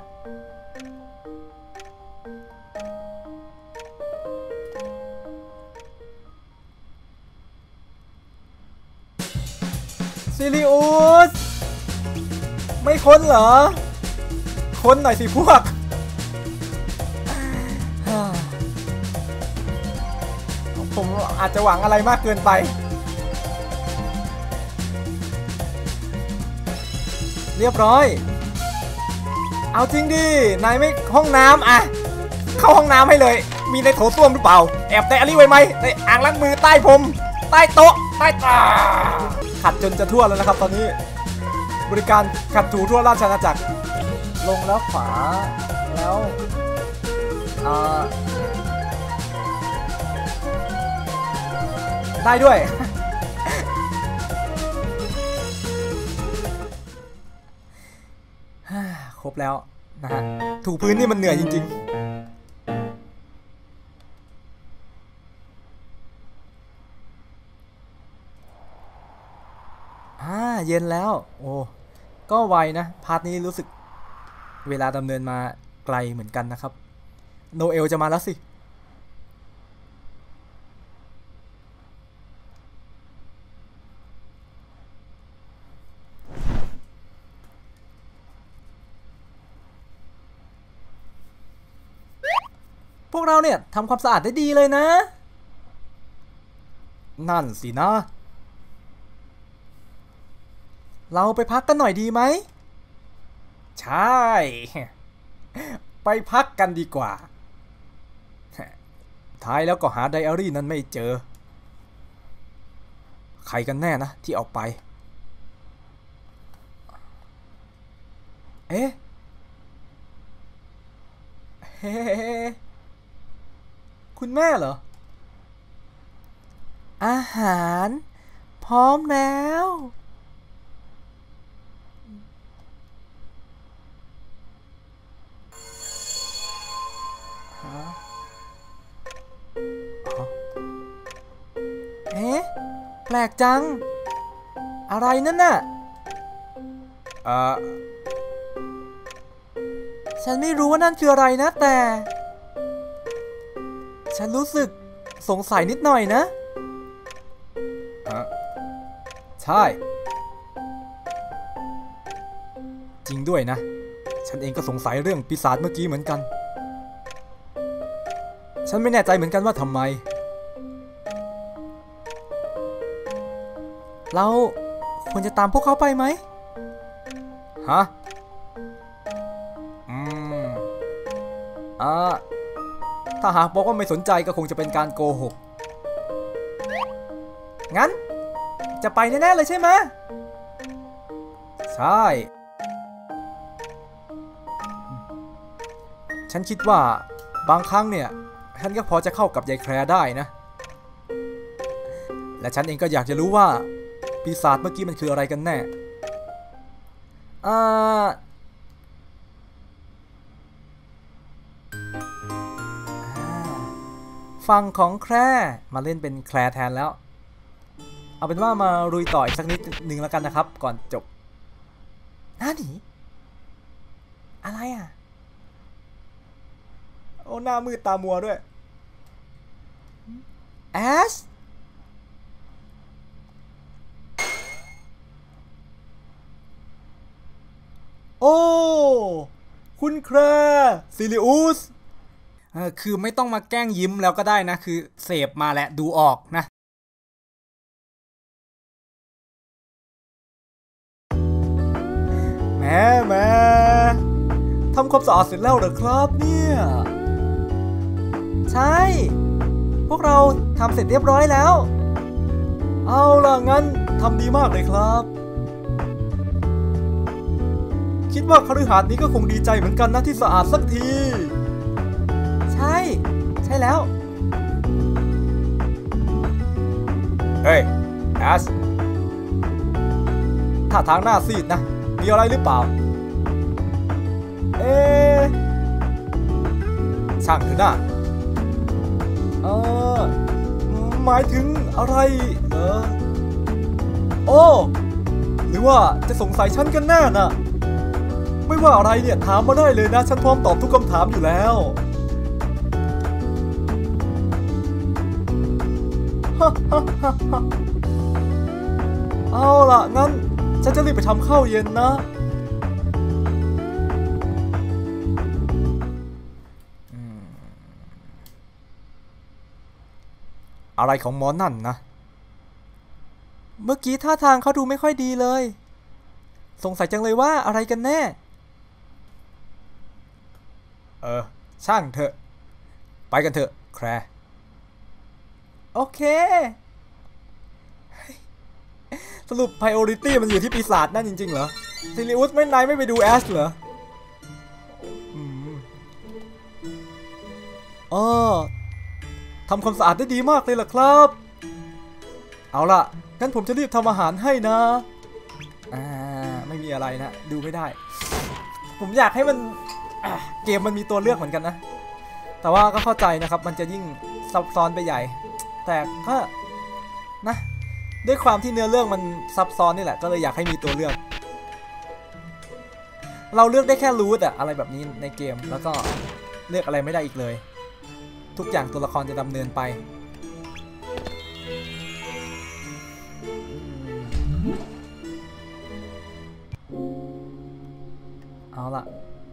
ซิลิอุสไม่ค้นเหรอค้นหน่อยสิพวกผมอาจจะหวังอะไรมากเกินไปเรียบร้อยเอาจริงดินายไม่ห้องน้ำเข้าห้องน้ำให้เลยมีในโถส้วมหรือเปล่าแอบไดอารี่ไว้ไหมในอ่างล้างมือใต้ผมใต้โต๊ะใต้ตาขัดจนจะทั่วแล้วนะครับตอนนี้บริการขัดถูทั่วราชอาณาจักรลงแล้วขวาแล้วได้ด้วย ครบแล้วนะฮะถูพื้นนี่มันเหนื่อยจริงๆเย็นแล้วโอ้ก็ไวนะพาร์ทนี้รู้สึกเวลาดำเนินมาไกลเหมือนกันนะครับโนเอลจะมาแล้วสิพวกเราเนี่ยทำความสะอาดได้ดีเลยนะนั่นสินะเราไปพักกันหน่อยดีไหมใช่ไปพักกันดีกว่าท้ายแล้วก็หาไดอารี่นั้นไม่เจอใครกันแน่นะที่เอาไปเอ๊ะเฮ้คุณแม่เหรออาหารพร้อมแล้วเอ๊ะแปลกจังอะไรนั่นน่ะฉันไม่รู้ว่านั่นคืออะไรนะแต่ฉันรู้สึกสงสัยนิดหน่อยนะใช่จริงด้วยนะฉันเองก็สงสัยเรื่องปีศาจเมื่อกี้เหมือนกันฉันไม่แน่ใจเหมือนกันว่าทำไมเราควรจะตามพวกเขาไปไหมฮะถ้าหากบอกว่าไม่สนใจก็คงจะเป็นการโกหกงั้นจะไปแน่ๆเลยใช่ไหมใช่ฉันคิดว่าบางครั้งเนี่ยฉันก็พอจะเข้ากับยายแคร์ได้นะและฉันเองก็อยากจะรู้ว่าปีศาจเมื่อกี้มันคืออะไรกันแน่ฝั่งของแคร์มาเล่นเป็นแคร์แทนแล้วเอาเป็นว่ามาลุยต่ออีกสักนิดนึงแล้วกันนะครับก่อนจบน่าหนีอะไรอ่ะโอ้หน้ามืดตามัวด้วยแอชโอ้คุณแคร์ซิลิอุสคือไม่ต้องมาแกล้งยิ้มแล้วก็ได้นะคือเสพมาแหละดูออกนะแม่ทำความสะอาดเสร็จแล้วเหรอครับเนี่ยใช่พวกเราทำเสร็จเรียบร้อยแล้วเอาล่ะงั้นทำดีมากเลยครับคิดว่าคฤหาสน์นี้ก็คงดีใจเหมือนกันนะที่สะอาดสักทีใช่แล้วเฮ้ยแอชท่าทางหน้าซีดนะมีอะไรหรือเปล่าช่างเถอะนะหมายถึงอะไรเหรอโอ้หรือว่าจะสงสัยฉันกันแน่น่ะไม่ว่าอะไรเนี่ยถามมาได้เลยนะฉันพร้อมตอบทุกคำถามอยู่แล้วเอาล่ะงั้นฉันจะรีบไปทำข้าวเย็นนะอะไรของหมอนั่นนะเมื่อกี้ท่าทางเขาดูไม่ค่อยดีเลยสงสัยจังเลยว่าอะไรกันแน่ช่างเถอะไปกันเถอะแคร์โอเคสรุป priority มันอยู่ที่ปีศาจนั่นจริงๆเหรอซิลิอุสไม่นายไม่ไปดูแอชเหรออ๋อทำความสะอาดได้ดีมากเลยล่ะครับเอาล่ะงั้นผมจะรีบทำอาหารให้นะไม่มีอะไรนะดูไม่ได้ผมอยากให้มันเกมมันมีตัวเลือกเหมือนกันนะแต่ว่าก็เข้าใจนะครับมันจะยิ่งซับซ้อนไปใหญ่แต่ก็นะด้วยความที่เนื้อเรื่องมันซับซ้อนนี่แหละก็เลยอยากให้มีตัวเลือกเราเลือกได้แค่รูทอะอะไรแบบนี้ในเกมแล้วก็เลือกอะไรไม่ได้อีกเลยทุกอย่างตัวละครจะดำเนินไปเอาล่ะ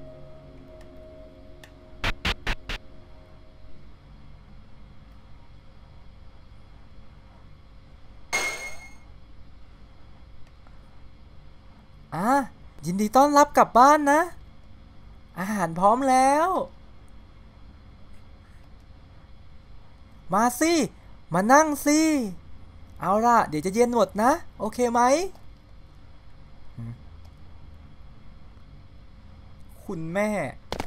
ยินดีต้อนรับกลับบ้านนะอาหารพร้อมแล้วมาสิมานั่งสิเอาล่ะเดี๋ยวจะเย็นหมดนะโอเคไหมคุณแม่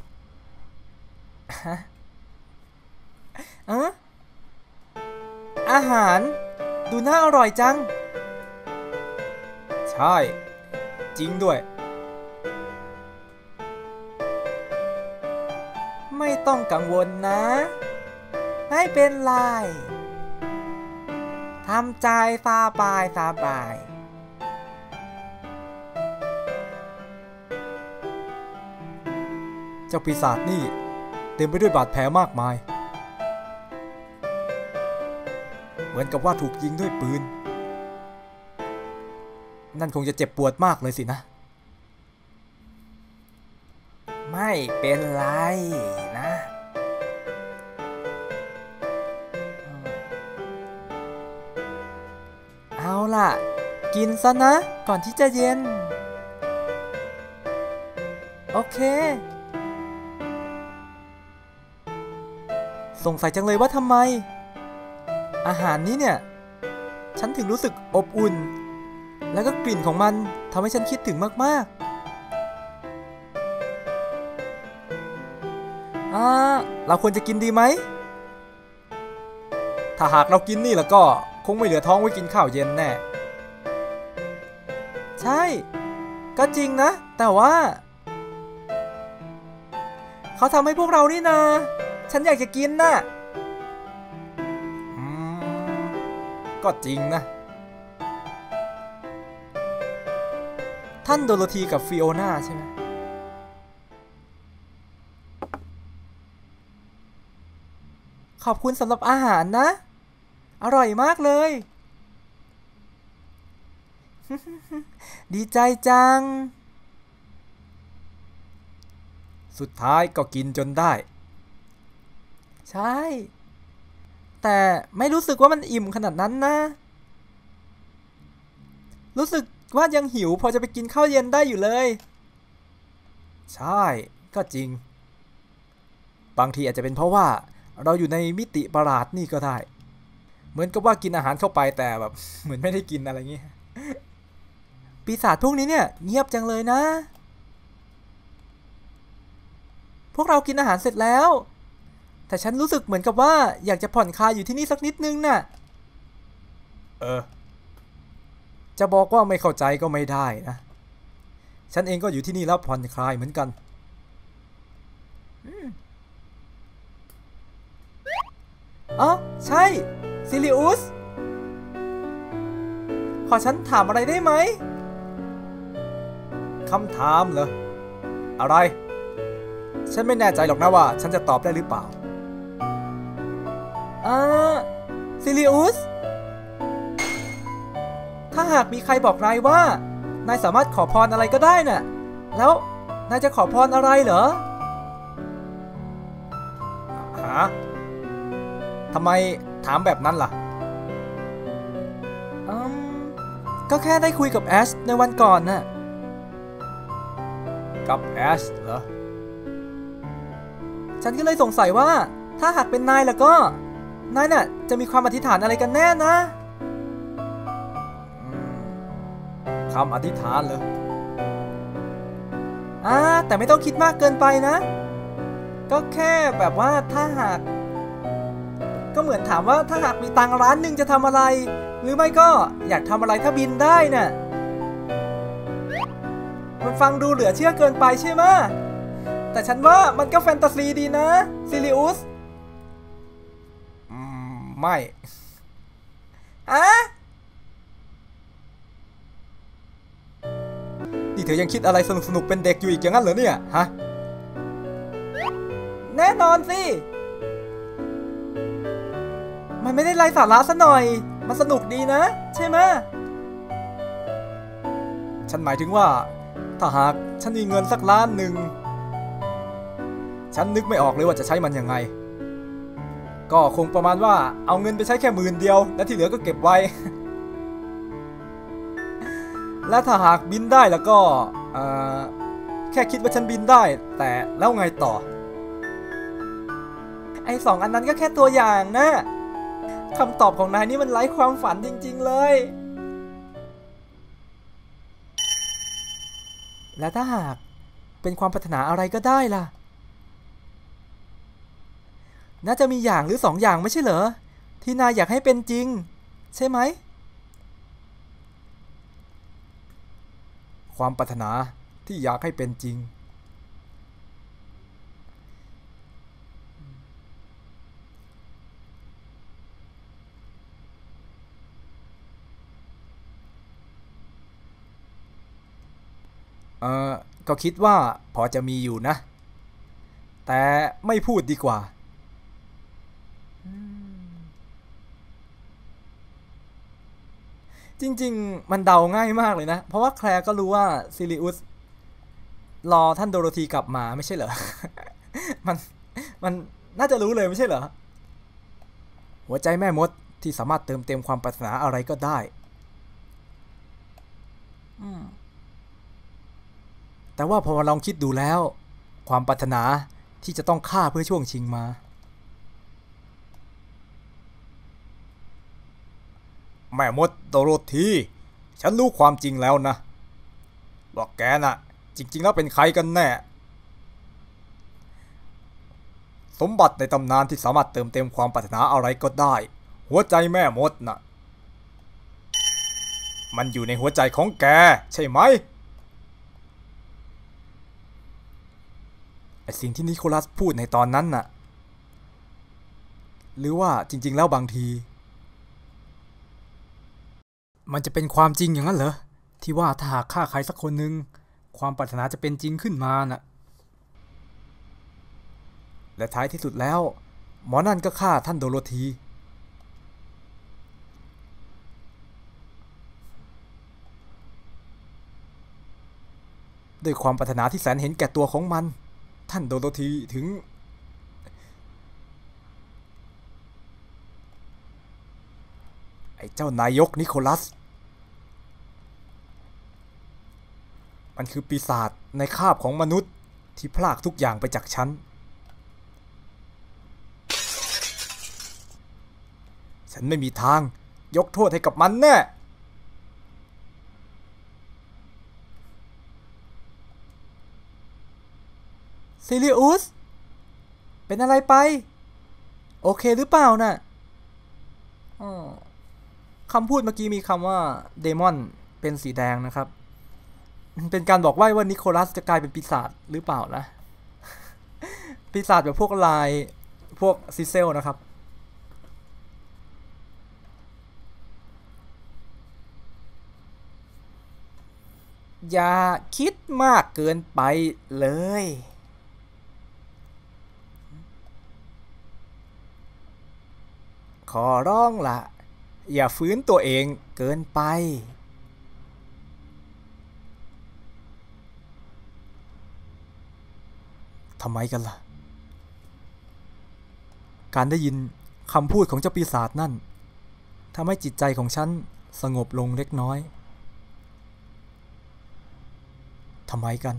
อาหารดูน่าอร่อยจังใช่จริงด้วยไม่ต้องกังวลนะไม่เป็นไรทำใจสบายเจ้าปีศาจนี่เต็มไปด้วยบาดแผลมากมายเหมือนกับว่าถูกยิงด้วยปืนนั่นคงจะเจ็บปวดมากเลยสินะไม่เป็นไรนะเอาล่ะกินซะนะก่อนที่จะเย็นโอเคสงสัยจังเลยว่าทำไมอาหารนี้เนี่ยฉันถึงรู้สึกอบอุ่นแล้วก็กลิ่นของมันทำให้ฉันคิดถึงมากๆเราควรจะกินดีไหมถ้าหากเรากินนี่แล้วก็คงไม่เหลือท้องไว้กินข้าวเย็นแน่ใช่ก็จริงนะแต่ว่าเขาทำให้พวกเรานี่นะฉันอยากจะกินน่ะก็จริงนะท่านโดโรธีกับฟิโอนาใช่ไหมขอบคุณสำหรับอาหารนะอร่อยมากเลย ดีใจจังสุดท้ายก็กินจนได้ใช่แต่ไม่รู้สึกว่ามันอิ่มขนาดนั้นนะรู้สึกว่ายังหิวพอจะไปกินข้าวเย็นได้อยู่เลยใช่ก็จริงบางทีอาจจะเป็นเพราะว่าเราอยู่ในมิติประหลาดนี่ก็ได้เหมือนกับว่ากินอาหารเข้าไปแต่แบบเหมือนไม่ได้กินอะไรเงี้ยปีศาจพวกนี้เนี่ยเงียบจังเลยนะพวกเรากินอาหารเสร็จแล้วแต่ฉันรู้สึกเหมือนกับว่าอยากจะผ่อนคลายอยู่ที่นี่สักนิดนึงน่ะจะบอกว่าไม่เข้าใจก็ไม่ได้นะฉันเองก็อยู่ที่นี่แล้วผ่อนคลายเหมือนกันอ๋อใช่ซิลิอุสขอฉันถามอะไรได้ไหมคำถามเหรออะไรฉันไม่แน่ใจหรอกนะว่าฉันจะตอบได้หรือเปล่าซิลิอุสถ้าหากมีใครบอกนายว่านายสามารถขอพรอะไรก็ได้น่ะแล้วนายจะขอพรอะไรเหรอทำไมถามแบบนั้นล่ะก็แค่ได้คุยกับแอชในวันก่อนน่ะกับแอชเหรอฉันก็เลยสงสัยว่าถ้าหากเป็นนายแล้วก็นายน่ะจะมีความอธิษฐานอะไรกันแน่นะคำอธิษฐานเหรอแต่ไม่ต้องคิดมากเกินไปนะก็แค่แบบว่าถ้าหากก็เหมือนถามว่าถ้าหากมีตังค์1,000,000จะทำอะไร หรือไม่ก็อยากทำอะไรถ้าบินได้น่ะมันฟังดูเหลือเชื่อเกินไปใช่ไหมแต่ฉันว่ามันก็แฟนตาซีดีนะซิลิอุสไม่นี่เธอยังคิดอะไรสนุกเป็นเด็กอยู่อีกอย่างนั้นเหรอเนี่ยฮะแน่นอนสิมันไม่ได้ไร้สาระซะหน่อยมันสนุกดีนะใช่ไหมฉันหมายถึงว่าถ้าหากฉันมีเงินสัก1,000,000ฉันนึกไม่ออกเลยว่าจะใช้มันยังไงก็คงประมาณว่าเอาเงินไปใช้แค่10,000และที่เหลือก็เก็บไว้ และถ้าหากบินได้แล้วก็แค่คิดว่าฉันบินได้แต่แล้วไงต่อไอ้2 อันนั้นก็แค่ตัวอย่างนะคำตอบของนายนี่มันไร้ความฝันจริงๆเลยและถ้าหากเป็นความปรารถนาอะไรก็ได้ล่ะน่าจะมีอย่างหรือ2 อย่างไม่ใช่เหรอที่นายอยากให้เป็นจริงใช่ไหมความปรารถนาที่อยากให้เป็นจริงก็คิดว่าพอจะมีอยู่นะแต่ไม่พูดดีกว่าจริงๆมันเดาง่ายมากเลยนะเพราะว่าแคลร์ก็รู้ว่าซิลิอุสรอท่านโดโรธีกลับมาไม่ใช่เหรอ มันน่าจะรู้เลยไม่ใช่เหรอหัวใจแม่มดที่สามารถเติมเต็มความปรารถนาอะไรก็ได้แต่ว่าพอมาลองคิดดูแล้วความปรารถนาที่จะต้องฆ่าเพื่อช่วงชิงมาแม่มดโดโรธีฉันรู้ความจริงแล้วนะว่าแกน่ะจริงๆแล้วเป็นใครกันแน่สมบัติในตำนานที่สามารถเติมเต็มความปรารถนาอะไรก็ได้หัวใจแม่มดน่ะมันอยู่ในหัวใจของแกใช่ไหมไอสิ่งที่นิโคลัสพูดในตอนนั้นน่ะหรือว่าจริงๆแล้วบางทีมันจะเป็นความจริงอย่างนั้นเหรอที่ว่าถ้าหากฆ่าใครสักคนหนึ่งความปรารถนาจะเป็นจริงขึ้นมาน่ะและท้ายที่สุดแล้วหมอนั่นก็ฆ่าท่านโดโรธีด้วยความปรารถนาที่แสนเห็นแก่ตัวของมันท่านโดโรธีถึงไอ้เจ้านายกนิโคลัสมันคือปีศาจในคาบของมนุษย์ที่พรากทุกอย่างไปจากฉันไม่มีทางยกโทษให้กับมันแน่ซิลิอุสเป็นอะไรไปโอเคหรือเปล่าน่ะคำพูดเมื่อกี้มีคำว่าเดมอนเป็นสีแดงนะครับเป็นการบอกว่านิโคลัสจะกลายเป็นปีศาจหรือเปล่านะปีศาจแบบพวกลายพวกซิเซลนะครับอย่าคิดมากเกินไปเลยขอร้องล่ะอย่าฟื้นตัวเองเกินไปทำไมกันล่ะการได้ยินคำพูดของเจ้าปีศาจนั่นทำให้จิตใจของฉันสงบลงเล็กน้อยทำไมกัน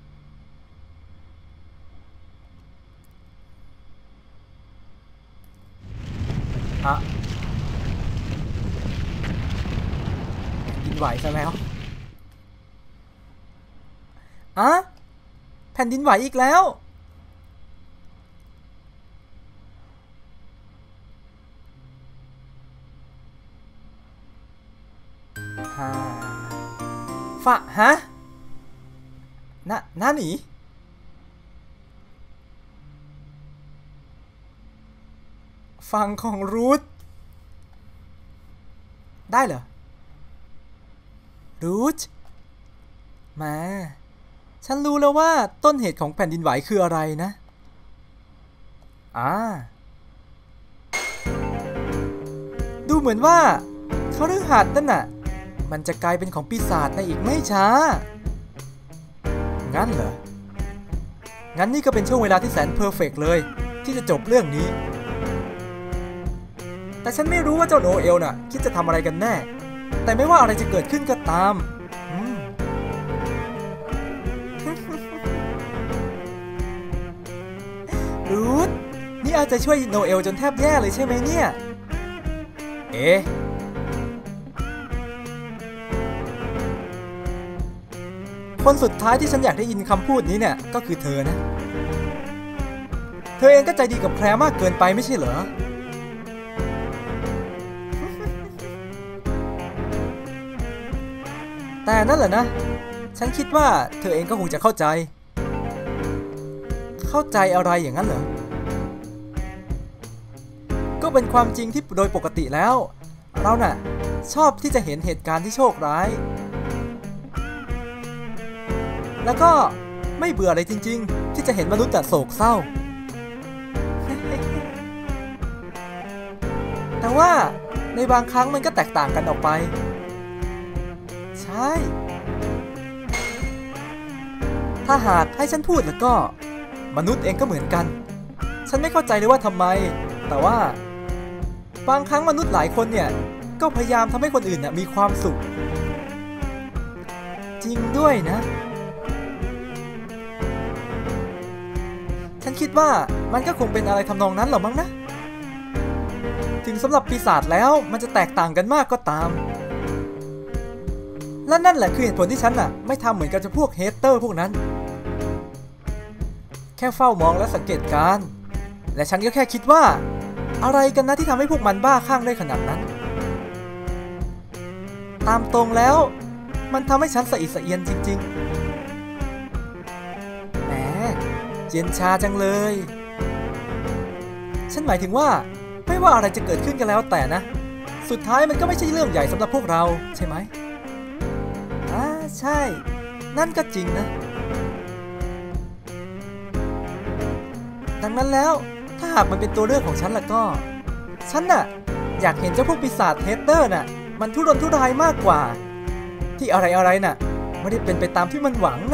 ดินไหวซะแล้วแผ่นดินไหวอีกแล้วฮะฮะหนีฝั่งของรูทได้เหรอรูทมาฉันรู้แล้วว่าต้นเหตุของแผ่นดินไหวคืออะไรนะดูเหมือนว่าคฤหาสน์นั่นน่ะมันจะกลายเป็นของปีศาจในอีกไม่ช้างั้นเหรองั้นนี่ก็เป็นช่วงเวลาที่แสนเพอร์เฟกต์เลยที่จะจบเรื่องนี้แต่ฉันไม่รู้ว่าเจ้าโนเอลน่ะคิดจะทำอะไรกันแน่แต่ไม่ว่าอะไรจะเกิดขึ้นก็ตามรูทนี่อาจจะช่วยโนเอลจนแทบแย่เลยใช่ไหมเนี่ยคนสุดท้ายที่ฉันอยากได้ยินคำพูดนี้เนี่ยก็คือเธอนะเธอเองก็ใจดีกับแคลร์มากเกินไปไม่ใช่เหรอแต่นั่นแหละนะฉันคิดว่าเธอเองก็คงจะเข้าใจอะไรอย่างนั้นเหรอก็เป็นความจริงที่โดยปกติแล้วเราน่ะชอบที่จะเห็นเหตุการณ์ที่โชคร้ายแล้วก็ไม่เบื่อเลยจริงๆที่จะเห็นมนุษย์โศกเศร้า แต่ว่าในบางครั้งมันก็แตกต่างกันออกไปใช่ถ้าหากให้ฉันพูดแล้วก็มนุษย์เองก็เหมือนกันฉันไม่เข้าใจเลยว่าทำไมแต่ว่าบางครั้งมนุษย์หลายคนเนี่ยก็พยายามทำให้คนอื่นมีความสุขจริงด้วยนะฉันคิดว่ามันก็คงเป็นอะไรทำนองนั้นหรอมั้งนะถึงสำหรับปีศาจแล้วมันจะแตกต่างกันมากก็ตามและนั่นแหละคือเหตุผลที่ฉันไม่ทำเหมือนกับพวกเฮเตอร์พวกนั้นแค่เฝ้ามองและสังเกตการณ์และฉันก็แค่คิดว่าอะไรกันนะที่ทำให้พวกมันบ้าคลั่งได้ขนาดนั้นตามตรงแล้วมันทำให้ฉันสะอิดสะเอียนจริงๆแหมเย็นชาจังเลยฉันหมายถึงว่าไม่ว่าอะไรจะเกิดขึ้นกันแล้วแต่นะสุดท้ายมันก็ไม่ใช่เรื่องใหญ่สำหรับพวกเราใช่ไหมใช่นั่นก็จริงนะดังนั้นแล้วถ้าหากมันเป็นตัวเลือกของฉันล่ะก็ฉันอยากเห็นเจ้าพวกปีศาจเฮเตอร์มันทุรนทุรายมากกว่าที่อะไรไม่ได้เป็นไปตามที่มันหวัง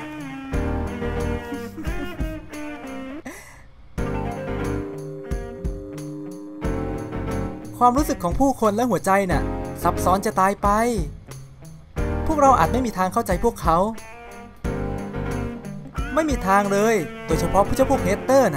ความรู้สึกของผู้คนและหัวใจซับซ้อนจะตายไปพวกเราอาจไม่มีทางเข้าใจพวกเขาไม่มีทางเลยโดยเฉพาะผู้เจ้าพวกเฮเตอร์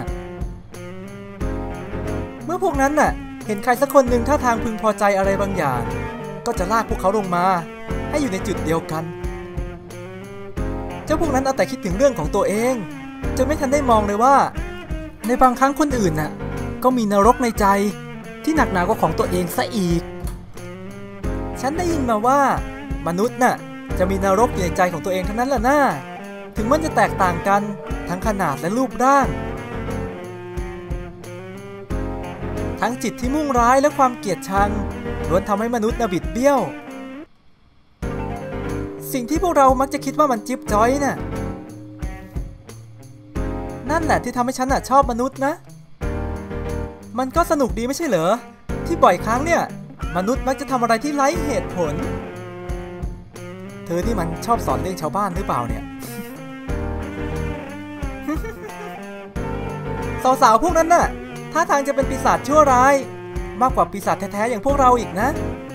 เมื่อพวกนั้นเห็นใครสักคนหนึ่งท่าทางพึงพอใจอะไรบางอย่างก็จะลากพวกเขาลงมาให้อยู่ในจุดเดียวกันเจ้าพวกนั้นเอาแต่คิดถึงเรื่องของตัวเองจนไม่ทันได้มองเลยว่าในบางครั้งคนอื่นก็มีนรกในใจที่หนักหนากว่าของตัวเองซะอีกฉันได้ยินมาว่ามนุษย์จะมีนรกอยู่ในใจของตัวเองทั้งนั้นแหละนะถึงมันจะแตกต่างกันทั้งขนาดและรูปร่างทั้งจิตที่มุ่งร้ายและความเกลียดชังล้วนทำให้มนุษย์บิดเบี้ยวสิ่งที่พวกเรามักจะคิดว่ามันจิ๊บจ้อยนั่นแหละที่ทำให้ฉันชอบมนุษย์นะมันก็สนุกดีไม่ใช่เหรอที่บ่อยครั้งมนุษย์มักจะทำอะไรที่ไร้เหตุผลเธอนี่มันชอบสอนเรื่องชาวบ้านหรือเปล่าเนี่ย สาวๆพวกนั้นท่าทางจะเป็นปีศาจชั่วร้ายมากกว่าปีศาจแท้ๆอย่างพวกเราอีกนะ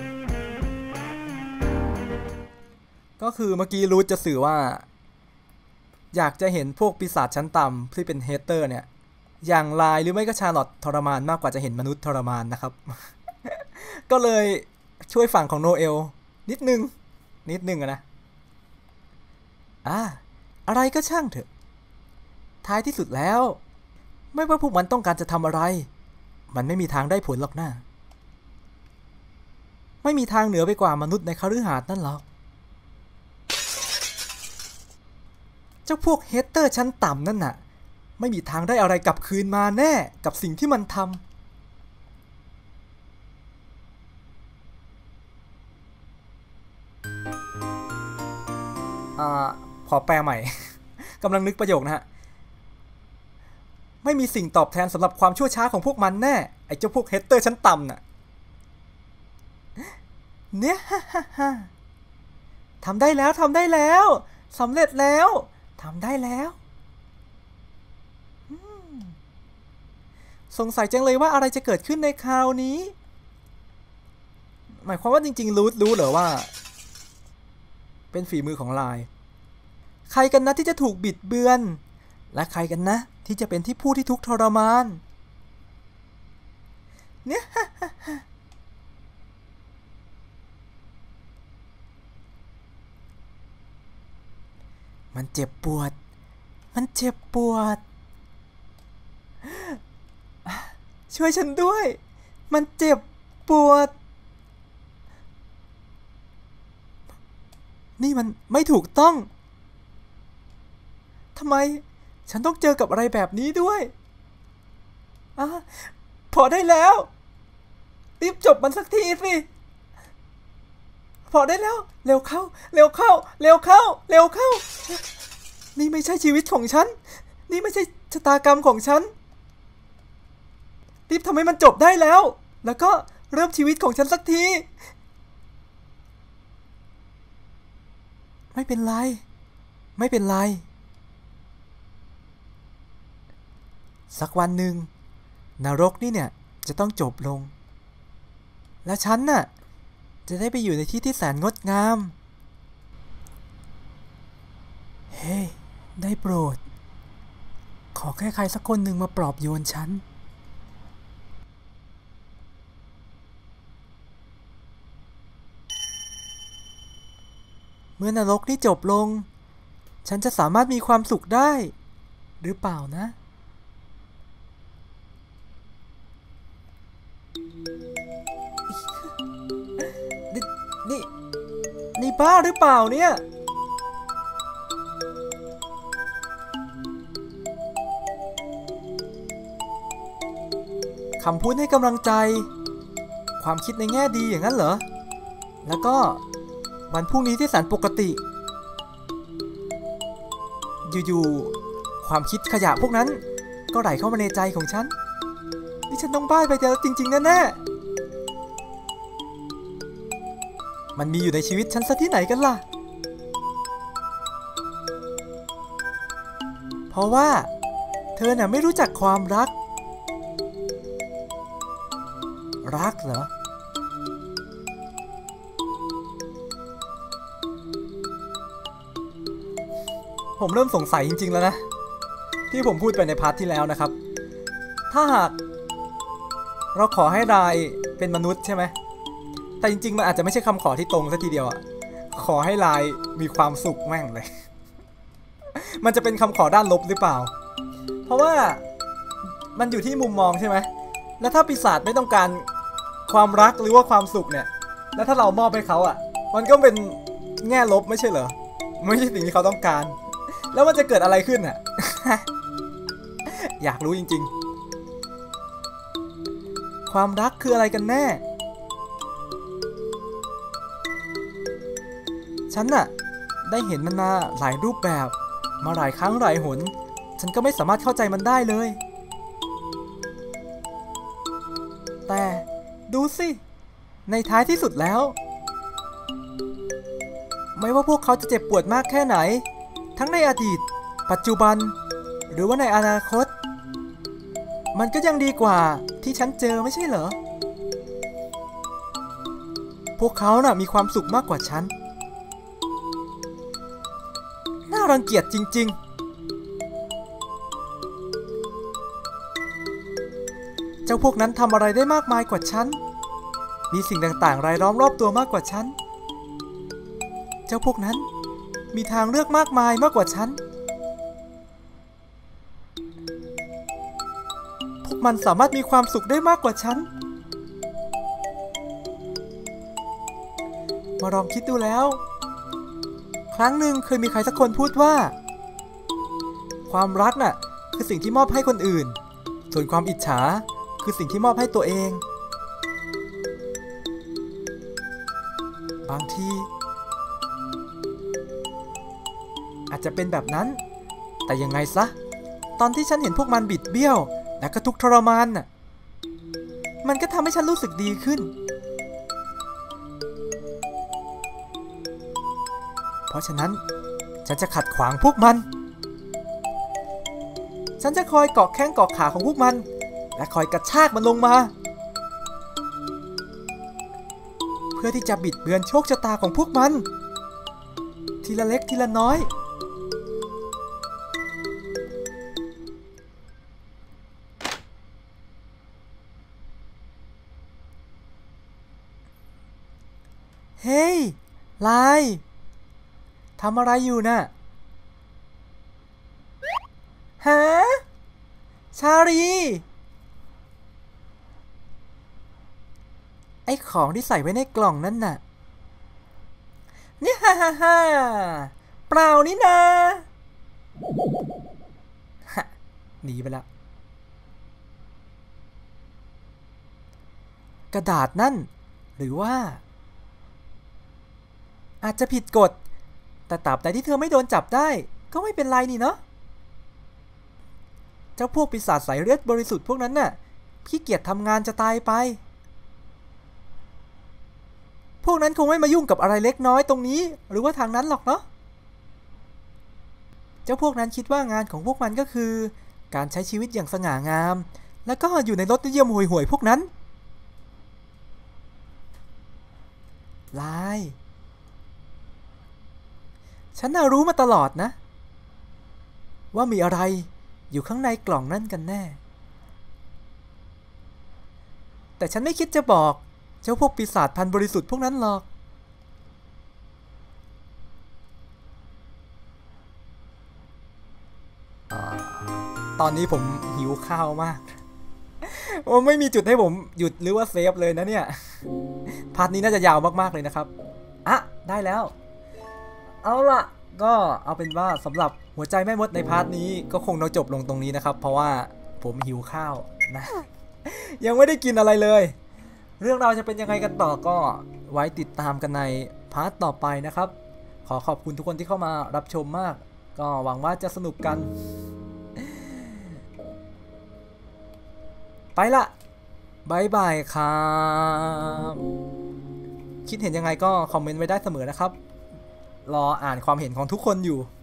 ก็คือเมื่อกี้รูทจะสื่อว่าอยากจะเห็นพวกปีศาจชั้นต่ำที่เป็นเฮเตอร์อย่างไลน์หรือไม่ก็ชาร์ลอตทรมานมากกว่าจะเห็นมนุษย์ทรมานนะครับ ก็เลยช่วยฝั่งของโนเอลนิดนึงนะอะไรก็ช่างเถอะท้ายที่สุดแล้วไม่ว่าพวกมันต้องการจะทำอะไรมันไม่มีทางได้ผลหรอกนะมไม่มีทางเหนือไปกว่ามนุษย์ในคฤหาสน์นั่นหรอกเจ้าพวกเฮเตอร์ชั้นต่ำนั่นน่ะไม่มีทางได้อะไรกลับคืนมาแน่กับสิ่งที่มันทำขอแปลใหม่ กำลังนึกประโยคนะฮะไม่มีสิ่งตอบแทนสำหรับความชั่วช้าของพวกมันแน่ไอ้เจ้าพวกเฮเตอร์ชั้นต่ำน่ะเนี่ย ทำได้แล้วทำได้แล้วสำเร็จแล้วทำได้แล้วสงสัยจังเลยว่าอะไรจะเกิดขึ้นในคราวนี้หมายความว่าจริงๆรู้เหรอว่าเป็นฝีมือของลายใครกันนะที่จะถูกบิดเบือนและใครกันนะที่จะเป็นที่ผู้ที่ทุกข์ทรมานเนี่ย มันเจ็บปวดมันเจ็บปวดช่วยฉันด้วยมันเจ็บปวดนี่มันไม่ถูกต้องทำไมฉันต้องเจอกับอะไรแบบนี้ด้วยพอได้แล้วรีบจบมันสักทีสิพอได้แล้วเร็วเข้าเร็วเข้าเร็วเข้าเร็วเข้านี่ไม่ใช่ชีวิตของฉันนี่ไม่ใช่ชะตากรรมของฉันรีบทำให้มันจบได้แล้วแล้วก็เริ่มชีวิตของฉันสักทีไม่เป็นไรไม่เป็นไรสักวันหนึ่งนรกนี่เนี่ยจะต้องจบลงและฉันน่ะจะได้ไปอยู่ในที่ที่แสนงดงามเฮ้ได้โปรดขอแค่ใครสักคนหนึ่งมาปลอบโยนฉันเมื่อนรกนี่จบลงฉันจะสามารถมีความสุขได้หรือเปล่านะนี่บ้าหรือเปล่าเนี่ยคำพูดให้กำลังใจความคิดในแง่ดีอย่างนั้นเหรอแล้วก็วันพรุ่งนี้ที่แสนปกติอยู่ๆความคิดขยะพวกนั้นก็ไหลเข้ามาในใจของฉันนี่ฉันต้องบ้าไปแล้วจริงๆแน่ๆมันมีอยู่ในชีวิตฉันซะที่ไหนกันล่ะเพราะว่าเธอน่ะไม่รู้จักความรักเหรอผมเริ่มสงสัยจริงๆแล้วนะที่ผมพูดไปในพาร์ทที่แล้วนะครับถ้าหากเราขอให้นายเป็นมนุษย์ใช่ไหมแต่จริงๆมันอาจจะไม่ใช่คำขอที่ตรงซะทีเดียวอ่ะขอให้ลายมีความสุขแม่งเลย มันจะเป็นคำขอด้านลบหรือเปล่าเพราะว่ามันอยู่ที่มุมมองใช่ไหมแล้วถ้าปีศาจไม่ต้องการความรักหรือว่าความสุขเนี่ยแล้วถ้าเรามอบให้เขาอ่ะมันก็เป็นแง่ลบไม่ใช่เหรอไม่ใช่สิ่งที่เขาต้องการแล้วมันจะเกิดอะไรขึ้นอ่ะ อยากรู้จริงๆความรักคืออะไรกันแน่ฉันน่ะได้เห็นมันมาหลายรูปแบบมาหลายครั้งหลายหนฉันก็ไม่สามารถเข้าใจมันได้เลยแต่ดูสิในท้ายที่สุดแล้วไม่ว่าพวกเขาจะเจ็บปวดมากแค่ไหนทั้งในอดีตปัจจุบันหรือว่าในอนาคตมันก็ยังดีกว่าที่ฉันเจอไม่ใช่เหรอพวกเขาน่ะมีความสุขมากกว่าฉันน่ารังเกียจจริงๆเจ้าพวกนั้นทำอะไรได้มากมายกว่าฉันมีสิ่งต่างๆรายล้อมรอบตัวมากกว่าฉันเจ้าพวกนั้นมีทางเลือกมากมายมากกว่าฉันพวกมันสามารถมีความสุขได้มากกว่าฉันมาลองคิดดูแล้วครั้งหนึ่งเคยมีใครสักคนพูดว่าความรักน่ะคือสิ่งที่มอบให้คนอื่นส่วนความอิจฉาคือสิ่งที่มอบให้ตัวเองบางทีอาจจะเป็นแบบนั้นแต่ยังไงซะตอนที่ฉันเห็นพวกมันบิดเบี้ยวและก็ทุกข์ทรมานน่ะมันก็ทำให้ฉันรู้สึกดีขึ้นเพราะฉะนั้นฉันจะขัดขวางพวกมันฉันจะคอยเกาะแข้งเกาะขาของพวกมันและคอยกระชากมันลงมาเพื่อที่จะบิดเบือนโชคชะตาของพวกมันทีละเล็กทีละน้อยเฮ้ยไลทำอะไรอยู่น่ะฮะชาลีไอ้ของที่ใส่ไว้ในกล่องนั่นน่ะนี่ฮ่าฮ่าฮ่าเปล่านี่นะฮะหนีไปแล้วกระดาษนั่นหรือว่าอาจจะผิดกฎแต่ตราบใดที่เธอไม่โดนจับได้ก็ไม่เป็นไรนี่เนาะเจ้าพวกปีศาจสายเลือดบริสุทธิ์พวกนั้นน่ะขี้เกียจทำงานจะตายไปพวกนั้นคงไม่มายุ่งกับอะไรเล็กน้อยตรงนี้หรือว่าทางนั้นหรอกเนาะเจ้าพวกนั้นคิดว่างานของพวกมันก็คือการใช้ชีวิตอย่างสง่างามแล้วก็อยู่ในรสนิยมห่วยๆพวกนั้นลายฉันน่ารู้มาตลอดนะว่ามีอะไรอยู่ข้างในกล่องนั่นกันแน่แต่ฉันไม่คิดจะบอกเจ้าพวกปีศาจพันธุ์บริสุทธิ์พวกนั้นหรอกตอนนี้ผมหิวข้าวมากโอ้ไม่มีจุดให้ผมหยุดหรือว่าเซฟเลยนะเนี่ยพาร์ทนี้น่าจะยาวมากๆเลยนะครับอ่ะได้แล้วเอาล่ะก็เอาเป็นว่าสำหรับหัวใจแม่มดในพาร์ทนี้ก็คงต้องจบลงตรงนี้นะครับเพราะว่าผมหิวข้าวนะยังไม่ได้กินอะไรเลยเรื่องราวจะเป็นยังไงกันต่อก็ไว้ติดตามกันในพาร์ทต่อไปนะครับขอขอบคุณทุกคนที่เข้ามารับชมมากก็หวังว่าจะสนุกกันไปละบายบายครับคิดเห็นยังไงก็คอมเมนต์ไว้ได้เสมอนะครับรออ่านความเห็นของทุกคนอยู่